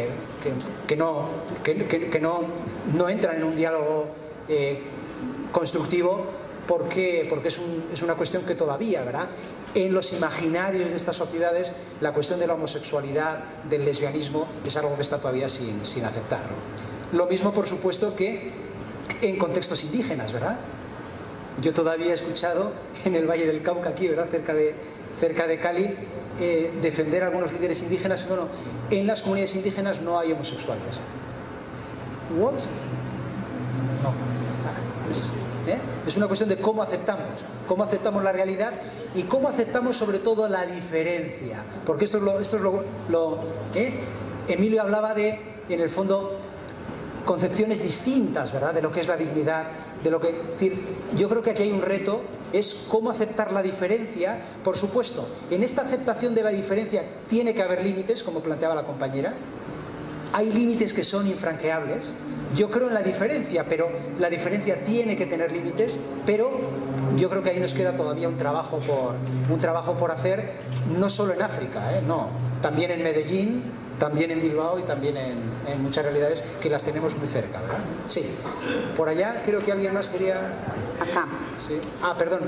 no entran en un diálogo constructivo, porque es una cuestión que todavía, ¿verdad?, en los imaginarios de estas sociedades, la cuestión de la homosexualidad, del lesbianismo, es algo que está todavía sin aceptar, ¿no? Lo mismo, por supuesto, que en contextos indígenas, ¿verdad? Yo todavía he escuchado en el Valle del Cauca, aquí, ¿verdad?, cerca de Cali, defender a algunos líderes indígenas. No, en las comunidades indígenas no hay homosexuales. ¿What? No. Es una cuestión de cómo aceptamos la realidad y cómo aceptamos sobre todo la diferencia. Porque esto es lo Emilio hablaba de, en el fondo, concepciones distintas, ¿verdad?, de lo que es la dignidad, es decir, yo creo que aquí hay un reto, es cómo aceptar la diferencia. Por supuesto, en esta aceptación de la diferencia tiene que haber límites, como planteaba la compañera. Hay límites que son infranqueables. Yo creo en la diferencia, pero la diferencia tiene que tener límites, pero yo creo que ahí nos queda todavía un trabajo por hacer, no solo en África, no, también en Medellín, también en Bilbao y también en muchas realidades que las tenemos muy cerca, ¿verdad? Sí. Por allá creo que alguien más quería... Acá. Sí. Ah, perdón.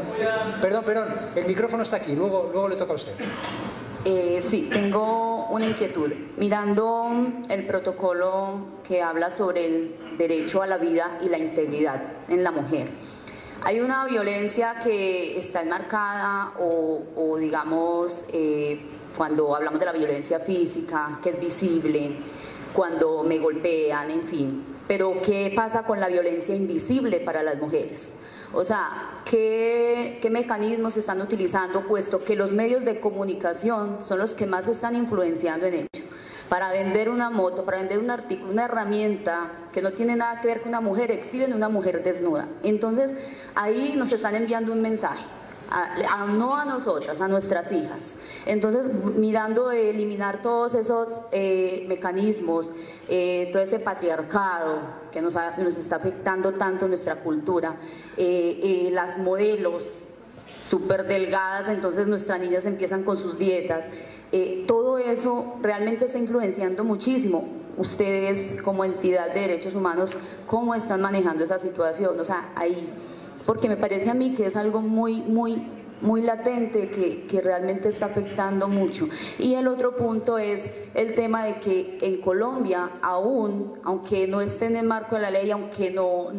El micrófono está aquí, luego le toca a usted. Sí, tengo una inquietud. Mirando el protocolo que habla sobre el derecho a la vida y la integridad en la mujer, hay una violencia que está enmarcada o digamos, cuando hablamos de la violencia física, que es visible, cuando me golpean, en fin. Pero ¿qué pasa con la violencia invisible para las mujeres? O sea, ¿qué mecanismos se están utilizando, puesto que los medios de comunicación son los que más están influenciando en ello? Para vender una moto, para vender un artículo, una herramienta que no tiene nada que ver con una mujer, exhiben una mujer desnuda. Entonces, ahí nos están enviando un mensaje. No a nosotras, a nuestras hijas. Entonces, mirando eliminar todos esos mecanismos, todo ese patriarcado que nos está afectando tanto nuestra cultura, las modelos súper delgadas, entonces nuestras niñas empiezan con sus dietas, todo eso realmente está influenciando muchísimo. Ustedes, como entidad de derechos humanos, ¿cómo están manejando esa situación? O sea, ahí... Porque me parece a mí que es algo muy muy latente que realmente está afectando mucho. Y el otro punto es el tema de que en Colombia aún, aunque no esté en el marco de la ley, aunque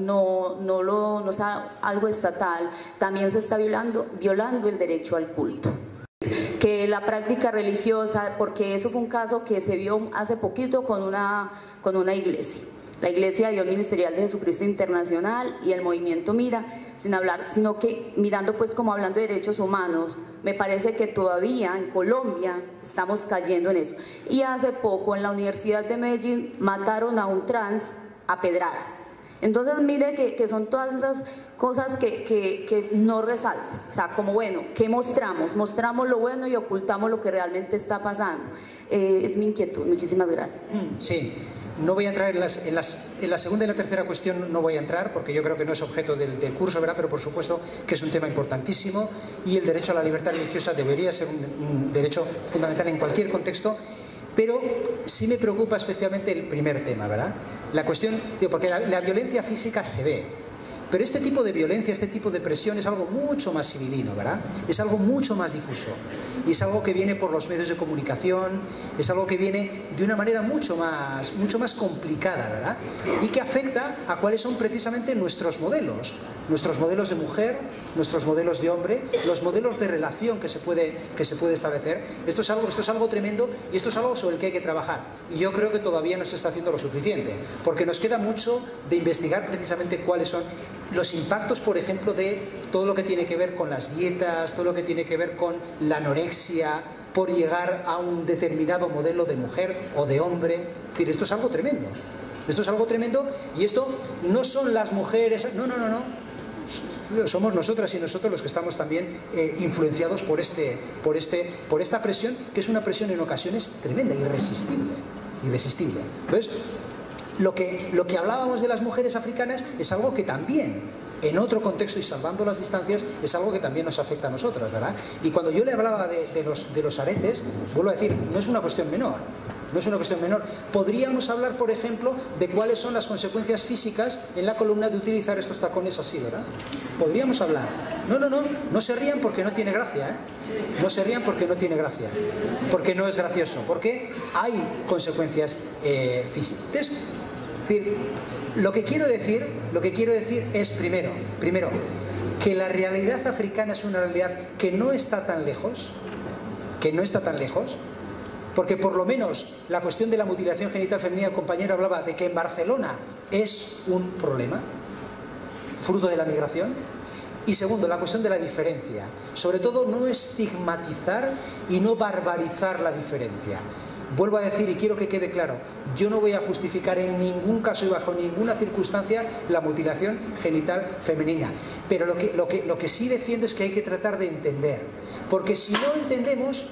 no sea algo estatal, también se está violando el derecho al culto. Que la práctica religiosa, porque eso fue un caso que se vio hace poquito con una iglesia. La Iglesia de Dios Ministerial de Jesucristo Internacional y el movimiento Mira, sin hablar, sino que mirando pues como hablando de derechos humanos, me parece que todavía en Colombia estamos cayendo en eso. Y hace poco en la Universidad de Medellín mataron a un trans a pedradas. Entonces mire que son todas esas cosas que no resaltan. O sea, como bueno, ¿qué mostramos? Mostramos lo bueno y ocultamos lo que realmente está pasando. Es mi inquietud. Muchísimas gracias. Sí. No voy a entrar en la segunda y la tercera cuestión, no voy a entrar porque yo creo que no es objeto del curso, ¿verdad? Pero por supuesto que es un tema importantísimo y el derecho a la libertad religiosa debería ser un derecho fundamental en cualquier contexto, pero sí me preocupa especialmente el primer tema, ¿verdad? La cuestión, porque la violencia física se ve, pero este tipo de violencia, este tipo de presión es algo mucho más civilino, ¿verdad? Es algo mucho más difuso y es algo que viene por los medios de comunicación, es algo que viene de una manera mucho más complicada, ¿verdad? Y que afecta a cuáles son precisamente nuestros modelos de mujer, nuestros modelos de hombre, los modelos de relación que se puede establecer. Esto es algo tremendo y esto es algo sobre el que hay que trabajar. Y yo creo que todavía no se está haciendo lo suficiente, porque nos queda mucho de investigar precisamente cuáles son los impactos, por ejemplo, de todo lo que tiene que ver con las dietas, todo lo que tiene que ver con la anorexia, por llegar a un determinado modelo de mujer o de hombre. Pero esto es algo tremendo. Esto es algo tremendo y esto no son las mujeres, no. Somos nosotras y nosotros los que estamos también influenciados por esta presión, que es una presión en ocasiones tremenda, irresistible. Entonces, lo que hablábamos de las mujeres africanas es algo que también, en otro contexto y salvando las distancias, es algo que también nos afecta a nosotras, ¿verdad? Y cuando yo le hablaba de los aretes, vuelvo a decir, no es una cuestión menor. No es una cuestión menor. Podríamos hablar, por ejemplo, de cuáles son las consecuencias físicas en la columna de utilizar estos tacones así, ¿verdad? Podríamos hablar. No se rían porque no tiene gracia, ¿eh? No se rían porque no tiene gracia, porque no es gracioso, porque hay consecuencias físicas. Entonces, es decir, lo que quiero decir es primero, que la realidad africana es una realidad que no está tan lejos, porque por lo menos la cuestión de la mutilación genital femenina, el compañero hablaba de que en Barcelona es un problema, fruto de la migración. Y segundo, la cuestión de la diferencia. Sobre todo, no estigmatizar y no barbarizar la diferencia. Vuelvo a decir, y quiero que quede claro, yo no voy a justificar en ningún caso y bajo ninguna circunstancia la mutilación genital femenina. Pero lo que sí defiendo es que hay que tratar de entender. Porque si no entendemos,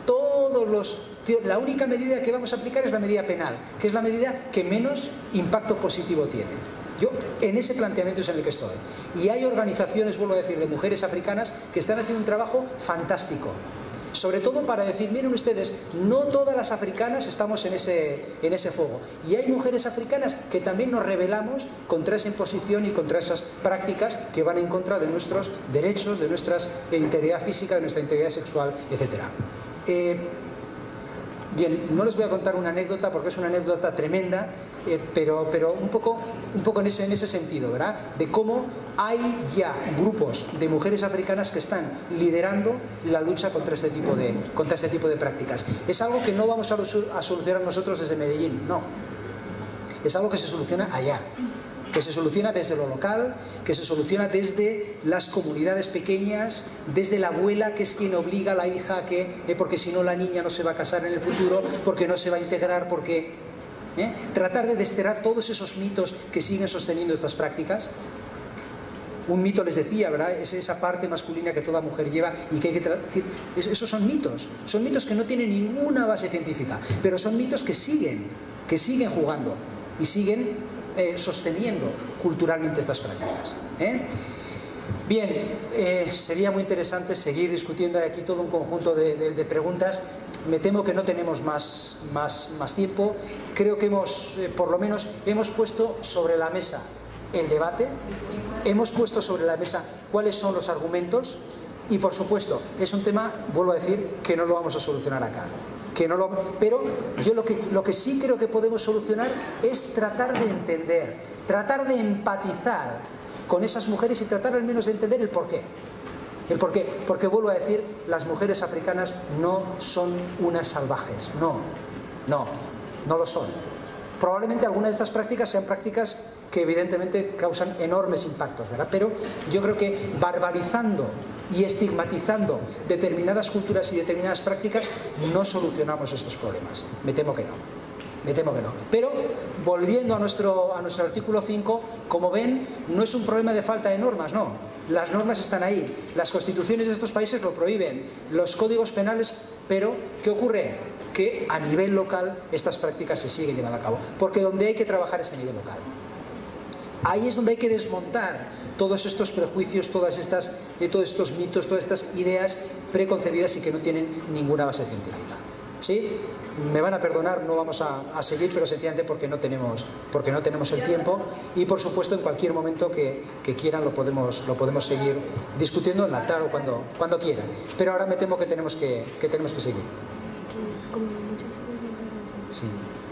la única medida que vamos a aplicar es la medida penal, que es la medida que menos impacto positivo tiene. Yo en ese planteamiento es en el que estoy. Y hay organizaciones, vuelvo a decir, de mujeres africanas que están haciendo un trabajo fantástico. Sobre todo para decir, miren ustedes, no todas las africanas estamos en ese fuego. Y hay mujeres africanas que también nos rebelamos contra esa imposición y contra esas prácticas que van en contra de nuestros derechos, de nuestra integridad física, de nuestra integridad sexual, etcétera. Bien, no les voy a contar una anécdota porque es una anécdota tremenda, pero un poco en ese sentido, ¿verdad? De cómo hay ya grupos de mujeres africanas que están liderando la lucha contra este tipo de prácticas. Es algo que no vamos a solucionar nosotros desde Medellín, no. Es algo que se soluciona allá, que se soluciona desde lo local, que se soluciona desde las comunidades pequeñas, desde la abuela, que es quien obliga a la hija a que, porque si no la niña no se va a casar en el futuro, porque no se va a integrar, porque... tratar de desterrar todos esos mitos que siguen sosteniendo estas prácticas. Un mito, les decía, ¿verdad? Es esa parte masculina que toda mujer lleva y que hay que decir, esos son mitos que no tienen ninguna base científica, pero son mitos que siguen jugando y siguen sosteniendo culturalmente estas prácticas. Bien, sería muy interesante seguir discutiendo aquí todo un conjunto de preguntas. Me temo que no tenemos más tiempo. Creo que por lo menos hemos puesto sobre la mesa el debate, hemos puesto sobre la mesa cuáles son los argumentos Y por supuesto, es un tema, vuelvo a decir, que no lo vamos a solucionar acá. Pero yo lo que sí creo que podemos solucionar es tratar de entender, tratar de empatizar con esas mujeres y tratar al menos de entender el porqué. El porqué, porque vuelvo a decir, las mujeres africanas no son unas salvajes, no lo son. Probablemente algunas de estas prácticas sean prácticas que evidentemente causan enormes impactos, ¿verdad? Pero yo creo que barbarizando y estigmatizando determinadas culturas y determinadas prácticas no solucionamos estos problemas. Me temo que no. Pero volviendo a nuestro artículo 5, como ven, no es un problema de falta de normas, no. Las normas están ahí, las constituciones de estos países lo prohíben, los códigos penales, pero ¿qué ocurre? Que a nivel local estas prácticas se siguen llevando a cabo, porque donde hay que trabajar es a nivel local. Ahí es donde hay que desmontar todos estos prejuicios, todos estos mitos, todas estas ideas preconcebidas y que no tienen ninguna base científica. ¿Sí? Me van a perdonar, no vamos a seguir, pero sencillamente porque no tenemos el tiempo, y por supuesto en cualquier momento que quieran lo podemos seguir discutiendo en la tarde o cuando quieran. Pero ahora me temo que tenemos que seguir. Sí.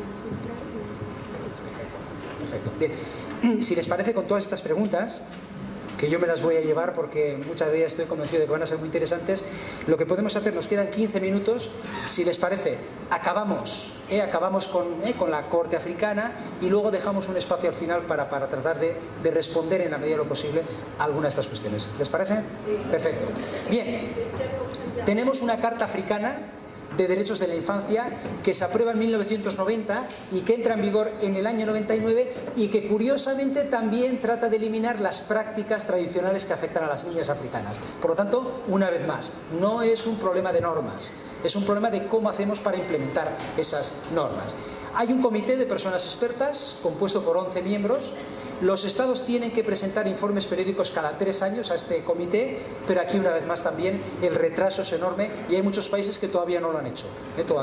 Perfecto. Bien, si les parece, con todas estas preguntas, que yo me las voy a llevar porque muchas de ellas estoy convencido de que van a ser muy interesantes, lo que podemos hacer, nos quedan 15 minutos, si les parece, acabamos con la corte africana y luego dejamos un espacio al final para tratar de responder en la medida de lo posible a alguna de estas cuestiones. ¿Les parece? Sí. Perfecto. Bien, tenemos una carta africana de derechos de la infancia que se aprueba en 1990 y que entra en vigor en el año 99 y que curiosamente también trata de eliminar las prácticas tradicionales que afectan a las niñas africanas. Por lo tanto, una vez más, no es un problema de normas, es un problema de cómo hacemos para implementar esas normas. Hay un comité de personas expertas compuesto por 11 miembros. Los estados tienen que presentar informes periódicos cada 3 años a este comité, pero aquí una vez más también el retraso es enorme y hay muchos países que todavía no lo han hecho,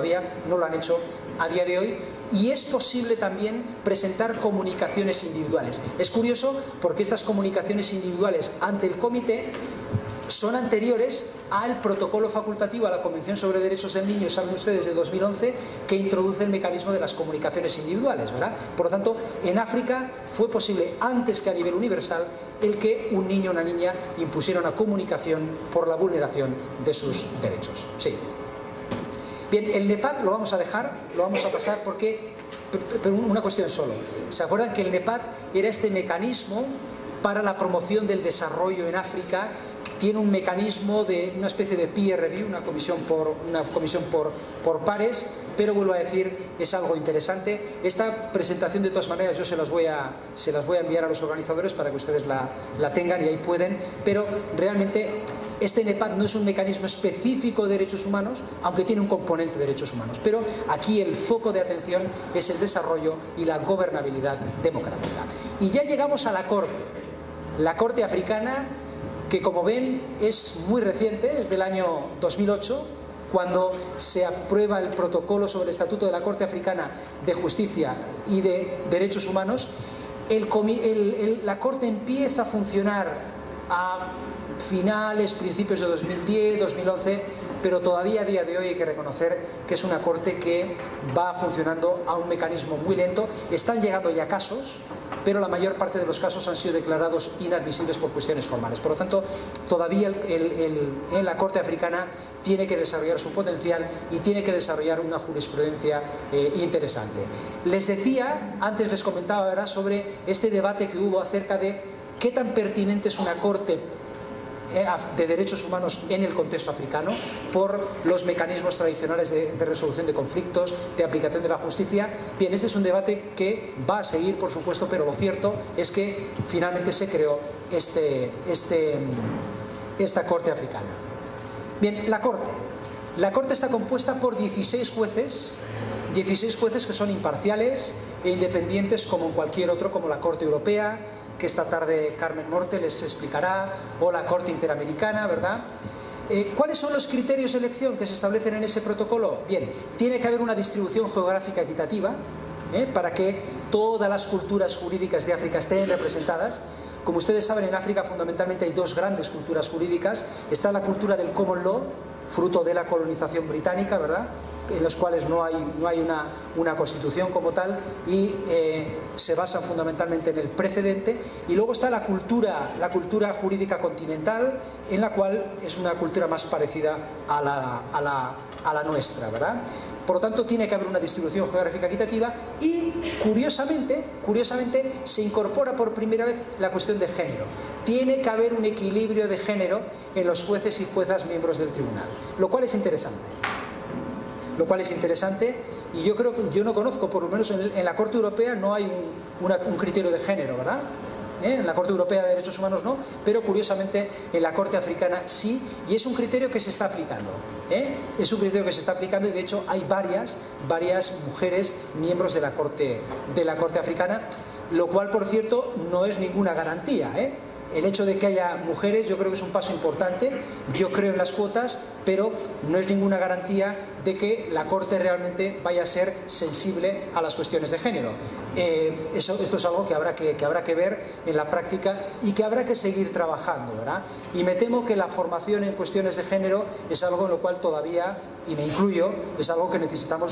a día de hoy, y es posible también presentar comunicaciones individuales. Es curioso porque estas comunicaciones individuales ante el comité son anteriores al protocolo facultativo a la Convención sobre Derechos del Niño, saben ustedes, de 2011, que introduce el mecanismo de las comunicaciones individuales, ¿verdad? Por lo tanto, en África fue posible, antes que a nivel universal, el que un niño o una niña impusiera una comunicación por la vulneración de sus derechos. Sí. Bien, el NEPAD lo vamos a dejar, lo vamos a pasar porque... Pero una cuestión solo. ¿Se acuerdan que el NEPAD era este mecanismo para la promoción del desarrollo en África? Tiene un mecanismo de una especie de peer review, una comisión por pares, pero vuelvo a decir, es algo interesante. Esta presentación, de todas maneras, yo se las voy a enviar a los organizadores para que ustedes la tengan y ahí pueden, pero realmente este NEPAD no es un mecanismo específico de derechos humanos, aunque tiene un componente de derechos humanos, pero aquí el foco de atención es el desarrollo y la gobernabilidad democrática. Y ya llegamos a la Corte africana, que como ven es muy reciente, es del año 2008, cuando se aprueba el protocolo sobre el Estatuto de la Corte Africana de Justicia y de Derechos Humanos. La Corte empieza a funcionar a principios de 2010, 2011, pero todavía a día de hoy hay que reconocer que es una Corte que va funcionando a un mecanismo muy lento. Están llegando ya casos, pero la mayor parte de los casos han sido declarados inadmisibles por cuestiones formales. Por lo tanto, todavía la Corte africana tiene que desarrollar su potencial y tiene que desarrollar una jurisprudencia interesante. Les decía, antes les comentaba, ¿verdad?, sobre este debate que hubo acerca de qué tan pertinente es una Corte de derechos humanos en el contexto africano por los mecanismos tradicionales de resolución de conflictos, de aplicación de la justicia. Bien, este es un debate que va a seguir, por supuesto, pero lo cierto es que finalmente se creó esta Corte africana. Bien, la Corte está compuesta por 16 jueces que son imparciales e independientes como en cualquier otro, como la Corte Europea, que esta tarde Carmen Morte les explicará, o la Corte Interamericana, ¿verdad? ¿Cuáles son los criterios de elección que se establecen en ese protocolo? Bien, tiene que haber una distribución geográfica equitativa, para que todas las culturas jurídicas de África estén representadas. Como ustedes saben, en África fundamentalmente hay dos grandes culturas jurídicas. Está la cultura del common law, fruto de la colonización británica, ¿verdad?, en los cuales no hay una constitución como tal y se basan fundamentalmente en el precedente. Y luego está la cultura jurídica continental, en la cual es una cultura más parecida a la nuestra, ¿verdad? Por lo tanto, tiene que haber una distribución geográfica equitativa y, curiosamente, se incorpora por primera vez la cuestión de género. Tiene que haber un equilibrio de género en los jueces y juezas miembros del tribunal, lo cual es interesante. Y yo creo que yo no conozco, por lo menos en la Corte Europea no hay un criterio de género, ¿verdad? En la Corte Europea de Derechos Humanos no, pero curiosamente en la Corte Africana sí, y es un criterio que se está aplicando. Es un criterio que se está aplicando y de hecho hay varias mujeres miembros de la Corte Africana, lo cual, por cierto, no es ninguna garantía, El hecho de que haya mujeres yo creo que es un paso importante. Yo creo en las cuotas, pero no es ninguna garantía de que la Corte realmente vaya a ser sensible a las cuestiones de género. Esto es algo que habrá que ver en la práctica y que habrá que seguir trabajando, ¿verdad? Y me temo que la formación en cuestiones de género es algo en lo cual todavía, y me incluyo, es algo que necesitamos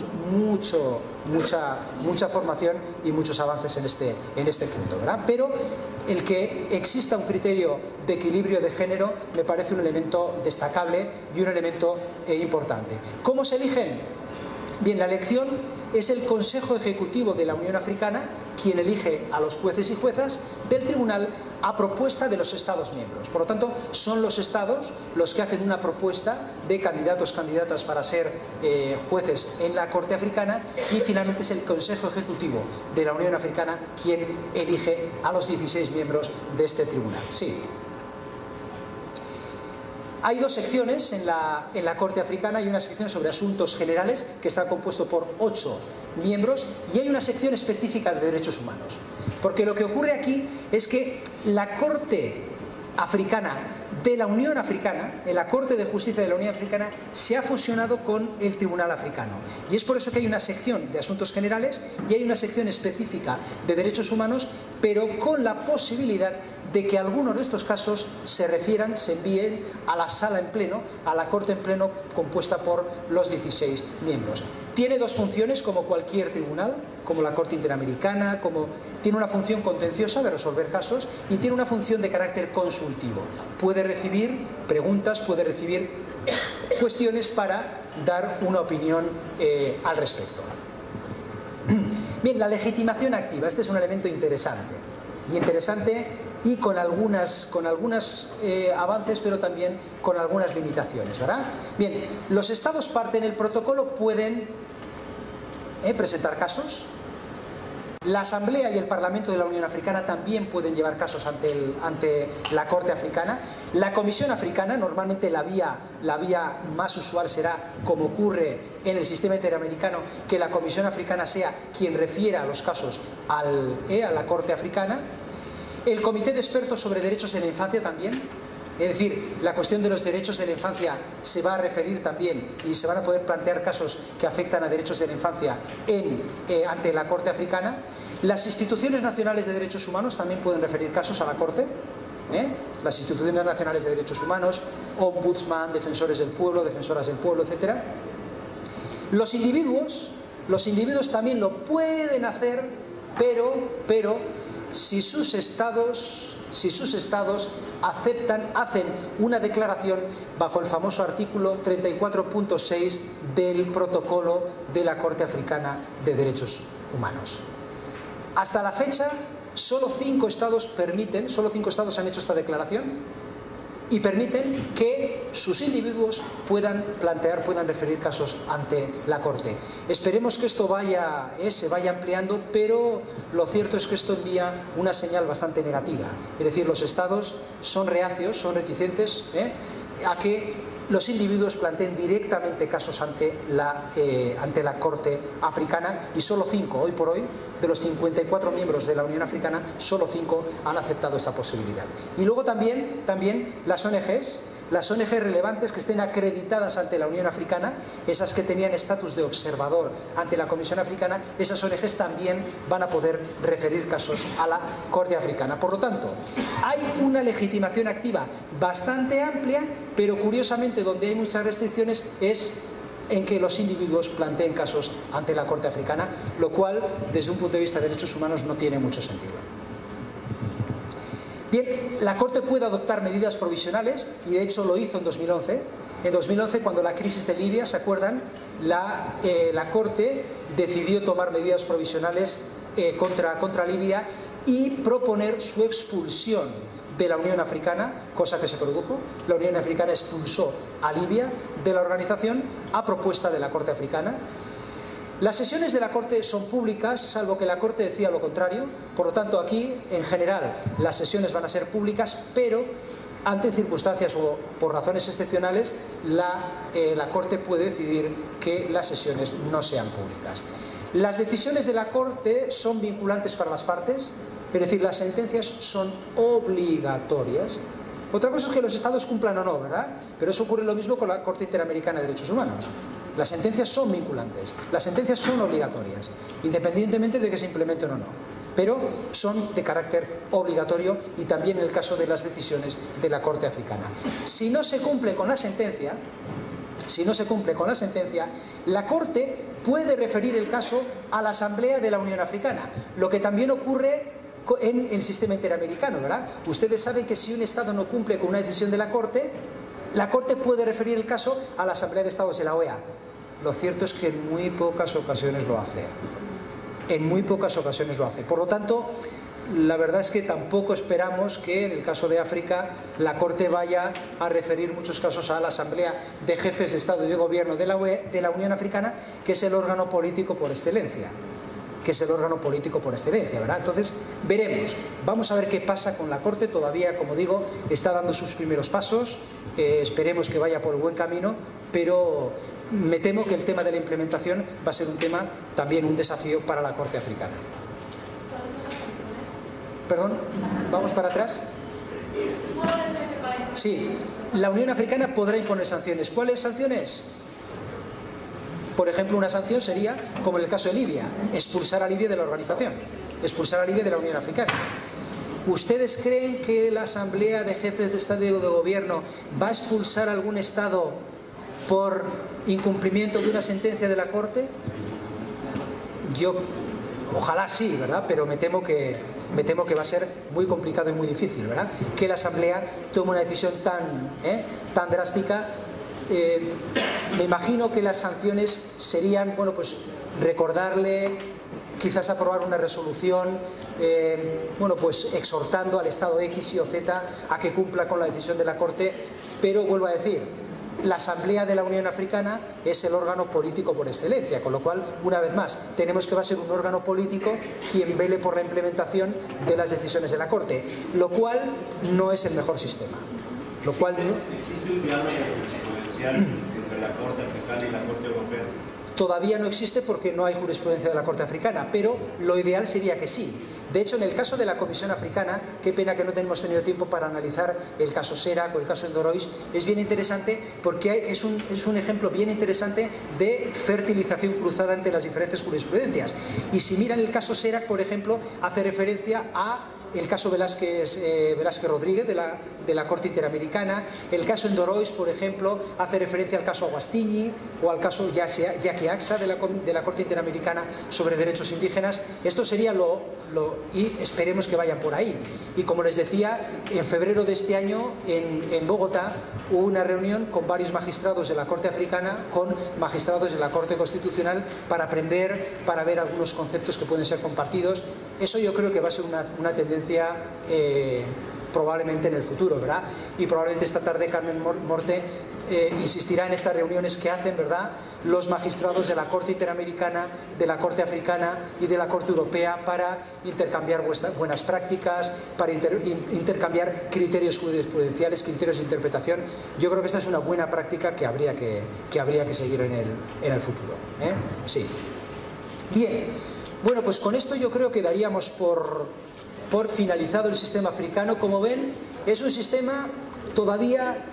mucha formación y muchos avances en este punto, ¿verdad? Pero el que exista un criterio de equilibrio de género me parece un elemento destacable y un elemento importante. ¿Cómo se eligen? Bien, la elección es el Consejo Ejecutivo de la Unión Africana quien elige a los jueces y juezas del tribunal a propuesta de los Estados miembros. Por lo tanto, son los Estados los que hacen una propuesta de candidatas para ser jueces en la Corte Africana y finalmente es el Consejo Ejecutivo de la Unión Africana quien elige a los 16 miembros de este tribunal. Sí. Hay dos secciones en la Corte Africana. Hay una sección sobre asuntos generales que está compuesto por 8 miembros y hay una sección específica de derechos humanos. Porque lo que ocurre aquí es que la Corte Africana de la Unión Africana, en la Corte de Justicia de la Unión Africana, se ha fusionado con el Tribunal Africano. Y es por eso que hay una sección de asuntos generales y hay una sección específica de derechos humanos, pero con la posibilidad de que algunos de estos casos se envíen a la sala en pleno, a la Corte en pleno compuesta por los 16 miembros. Tiene dos funciones como cualquier tribunal, como la Corte Interamericana, tiene una función contenciosa de resolver casos y tiene una función de carácter consultivo. Puede recibir preguntas, puede recibir cuestiones para dar una opinión al respecto. Bien, la legitimación activa, este es un elemento interesante y con algunos avances, pero también con algunas limitaciones, ¿verdad? Bien, los Estados parte en el protocolo pueden presentar casos. La Asamblea y el Parlamento de la Unión Africana también pueden llevar casos ante la Corte Africana. La Comisión Africana, normalmente la vía más usual será, como ocurre en el sistema interamericano, que la Comisión Africana sea quien refiera los casos a la Corte Africana. El Comité de Expertos sobre Derechos de la Infancia también. Es decir, la cuestión de los derechos de la infancia se va a referir también y se van a poder plantear casos que afectan a derechos de la infancia ante la Corte Africana. Las instituciones nacionales de derechos humanos también pueden referir casos a la Corte. Las instituciones nacionales de derechos humanos, ombudsman, defensores del pueblo, defensoras del pueblo, etc. Los individuos también lo pueden hacer, pero si sus estados hacen una declaración bajo el famoso artículo 34.6 del protocolo de la Corte Africana de Derechos Humanos. Hasta la fecha, solo 5 estados han hecho esta declaración y permiten que sus individuos puedan referir casos ante la Corte. Esperemos que esto se vaya ampliando, pero lo cierto es que esto envía una señal bastante negativa. Es decir, los estados son reacios, son reticentes a que los individuos planteen directamente casos ante la Corte Africana y solo 5, hoy por hoy, de los 54 miembros de la Unión Africana, solo 5 han aceptado esta posibilidad. Y luego también las ONGs las ONG relevantes que estén acreditadas ante la Unión Africana, esas que tenían estatus de observador ante la Comisión Africana, esas ONGs también van a poder referir casos a la Corte Africana. Por lo tanto, hay una legitimación activa bastante amplia, pero curiosamente donde hay muchas restricciones es en que los individuos planteen casos ante la Corte Africana, lo cual, desde un punto de vista de derechos humanos, no tiene mucho sentido. Bien, la Corte puede adoptar medidas provisionales, y de hecho lo hizo en 2011. En 2011, cuando la crisis de Libia, ¿se acuerdan? La Corte decidió tomar medidas provisionales contra Libia y proponer su expulsión de la Unión Africana, cosa que se produjo. La Unión Africana expulsó a Libia de la organización a propuesta de la Corte Africana. Las sesiones de la Corte son públicas, salvo que la Corte decía lo contrario. Por lo tanto, aquí, en general, las sesiones van a ser públicas, pero ante circunstancias o por razones excepcionales, la Corte puede decidir que las sesiones no sean públicas. Las decisiones de la Corte son vinculantes para las partes, es decir, las sentencias son obligatorias. Otra cosa es que los Estados cumplan o no, ¿verdad? Pero eso ocurre lo mismo con la Corte Interamericana de Derechos Humanos. Las sentencias son vinculantes, las sentencias son obligatorias, independientemente de que se implementen o no. Pero son de carácter obligatorio, y también en el caso de las decisiones de la Corte Africana. Si no se cumple con la sentencia, la Corte puede referir el caso a la Asamblea de la Unión Africana, lo que también ocurre en el sistema interamericano, ¿verdad? Ustedes saben que si un Estado no cumple con una decisión de la Corte puede referir el caso a la Asamblea de Estados de la OEA. Lo cierto es que en muy pocas ocasiones lo hace. Por lo tanto, la verdad es que tampoco esperamos que en el caso de África la Corte vaya a referir muchos casos a la Asamblea de Jefes de Estado y de Gobierno de la Unión Africana, que es el órgano político por excelencia. ¿Verdad? Entonces, veremos. Vamos a ver qué pasa con la Corte. Todavía, como digo, está dando sus primeros pasos. Esperemos que vaya por el buen camino, pero me temo que el tema de la implementación va a ser un tema, también un desafío para la Corte Africana. Perdón, vamos para atrás. Sí, la Unión Africana podrá imponer sanciones. ¿Cuáles sanciones? Por ejemplo, una sanción sería, como en el caso de Libia, expulsar a Libia de la organización, expulsar a Libia de la Unión Africana. ¿Ustedes creen que la Asamblea de Jefes de Estado y de Gobierno va a expulsar a algún Estado por incumplimiento de una sentencia de la Corte? Yo, ojalá sí, ¿verdad? Pero me temo que va a ser muy complicado y muy difícil, ¿verdad? Que la Asamblea tome una decisión tan drástica. Me imagino que las sanciones serían, bueno, pues recordarle, quizás aprobar una resolución, bueno, pues exhortando al Estado X, Y o Z a que cumpla con la decisión de la Corte, pero vuelvo a decir, la Asamblea de la Unión Africana es el órgano político por excelencia, con lo cual, una vez más, tenemos que va a ser un órgano político quien vele por la implementación de las decisiones de la Corte, lo cual no es el mejor sistema. ¿Existe un diálogo entre la Corte Africana y la Corte Europea? Todavía no existe porque no hay jurisprudencia de la Corte Africana, pero lo ideal sería que sí. De hecho, en el caso de la Comisión Africana, qué pena que no hemos tenido tiempo para analizar el caso Serac o el caso Endorois, es bien interesante porque es un ejemplo bien interesante de fertilización cruzada entre las diferentes jurisprudencias. Y si miran el caso Serac, por ejemplo, hace referencia a el caso Velázquez Rodríguez de la Corte Interamericana. El caso Endorois, por ejemplo, hace referencia al caso Aguastini o al caso Yaqui Axa de la Corte Interamericana sobre derechos indígenas. Esto sería y esperemos que vayan por ahí. Y como les decía, en febrero de este año en Bogotá hubo una reunión con varios magistrados de la Corte Africana, con magistrados de la Corte Constitucional, para aprender, para ver algunos conceptos que pueden ser compartidos. Eso yo creo que va a ser una tendencia probablemente en el futuro, ¿verdad? Y probablemente esta tarde Carmen Morte insistirá en estas reuniones que hacen, ¿verdad?, los magistrados de la Corte Interamericana, de la Corte Africana y de la Corte Europea, para intercambiar buenas prácticas, para intercambiar criterios jurisprudenciales, criterios de interpretación. Yo creo que esta es una buena práctica que habría que seguir en el futuro, ¿eh? Sí. Bien, bueno, pues con esto yo creo que daríamos por finalizado el sistema africano. Como ven, es un sistema todavía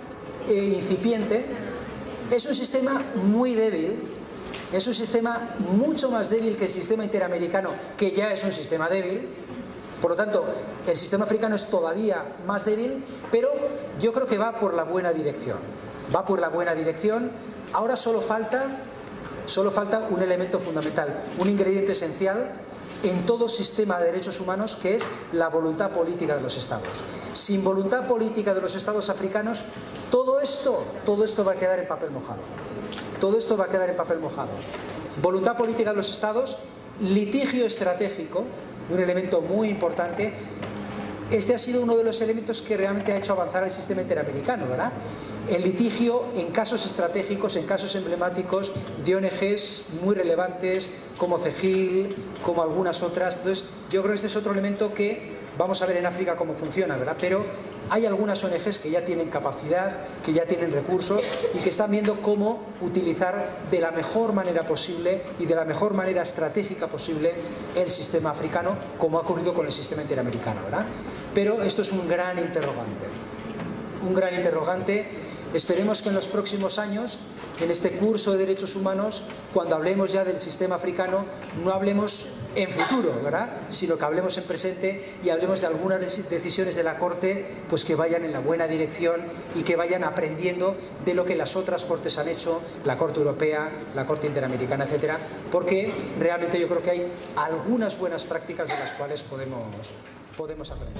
incipiente, es un sistema muy débil, es un sistema mucho más débil que el sistema interamericano, que ya es un sistema débil. Por lo tanto, el sistema africano es todavía más débil, pero yo creo que va por la buena dirección. Va por la buena dirección. Ahora solo falta un elemento fundamental, un ingrediente esencial en todo sistema de derechos humanos, que es la voluntad política de los Estados. Sin voluntad política de los Estados africanos, todo esto va a quedar en papel mojado. Todo esto va a quedar en papel mojado. Voluntad política de los Estados, litigio estratégico, un elemento muy importante. Este ha sido uno de los elementos que realmente ha hecho avanzar el sistema interamericano, ¿verdad? El litigio en casos estratégicos, en casos emblemáticos de ONGs muy relevantes como CEGIL, como algunas otras. Entonces, yo creo que este es otro elemento que vamos a ver en África cómo funciona, ¿verdad? Pero hay algunas ONGs que ya tienen capacidad, que ya tienen recursos y que están viendo cómo utilizar de la mejor manera posible y de la mejor manera estratégica posible el sistema africano, como ha ocurrido con el sistema interamericano, ¿verdad? Pero esto es un gran interrogante. Un gran interrogante. Esperemos que en los próximos años, en este curso de derechos humanos, cuando hablemos ya del sistema africano, no hablemos en futuro, ¿verdad?, sino que hablemos en presente y hablemos de algunas decisiones de la Corte, pues que vayan en la buena dirección y que vayan aprendiendo de lo que las otras cortes han hecho, la Corte Europea, la Corte Interamericana, etcétera, porque realmente yo creo que hay algunas buenas prácticas de las cuales podemos aprender.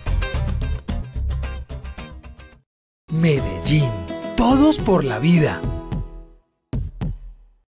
Medellín, todos por la vida.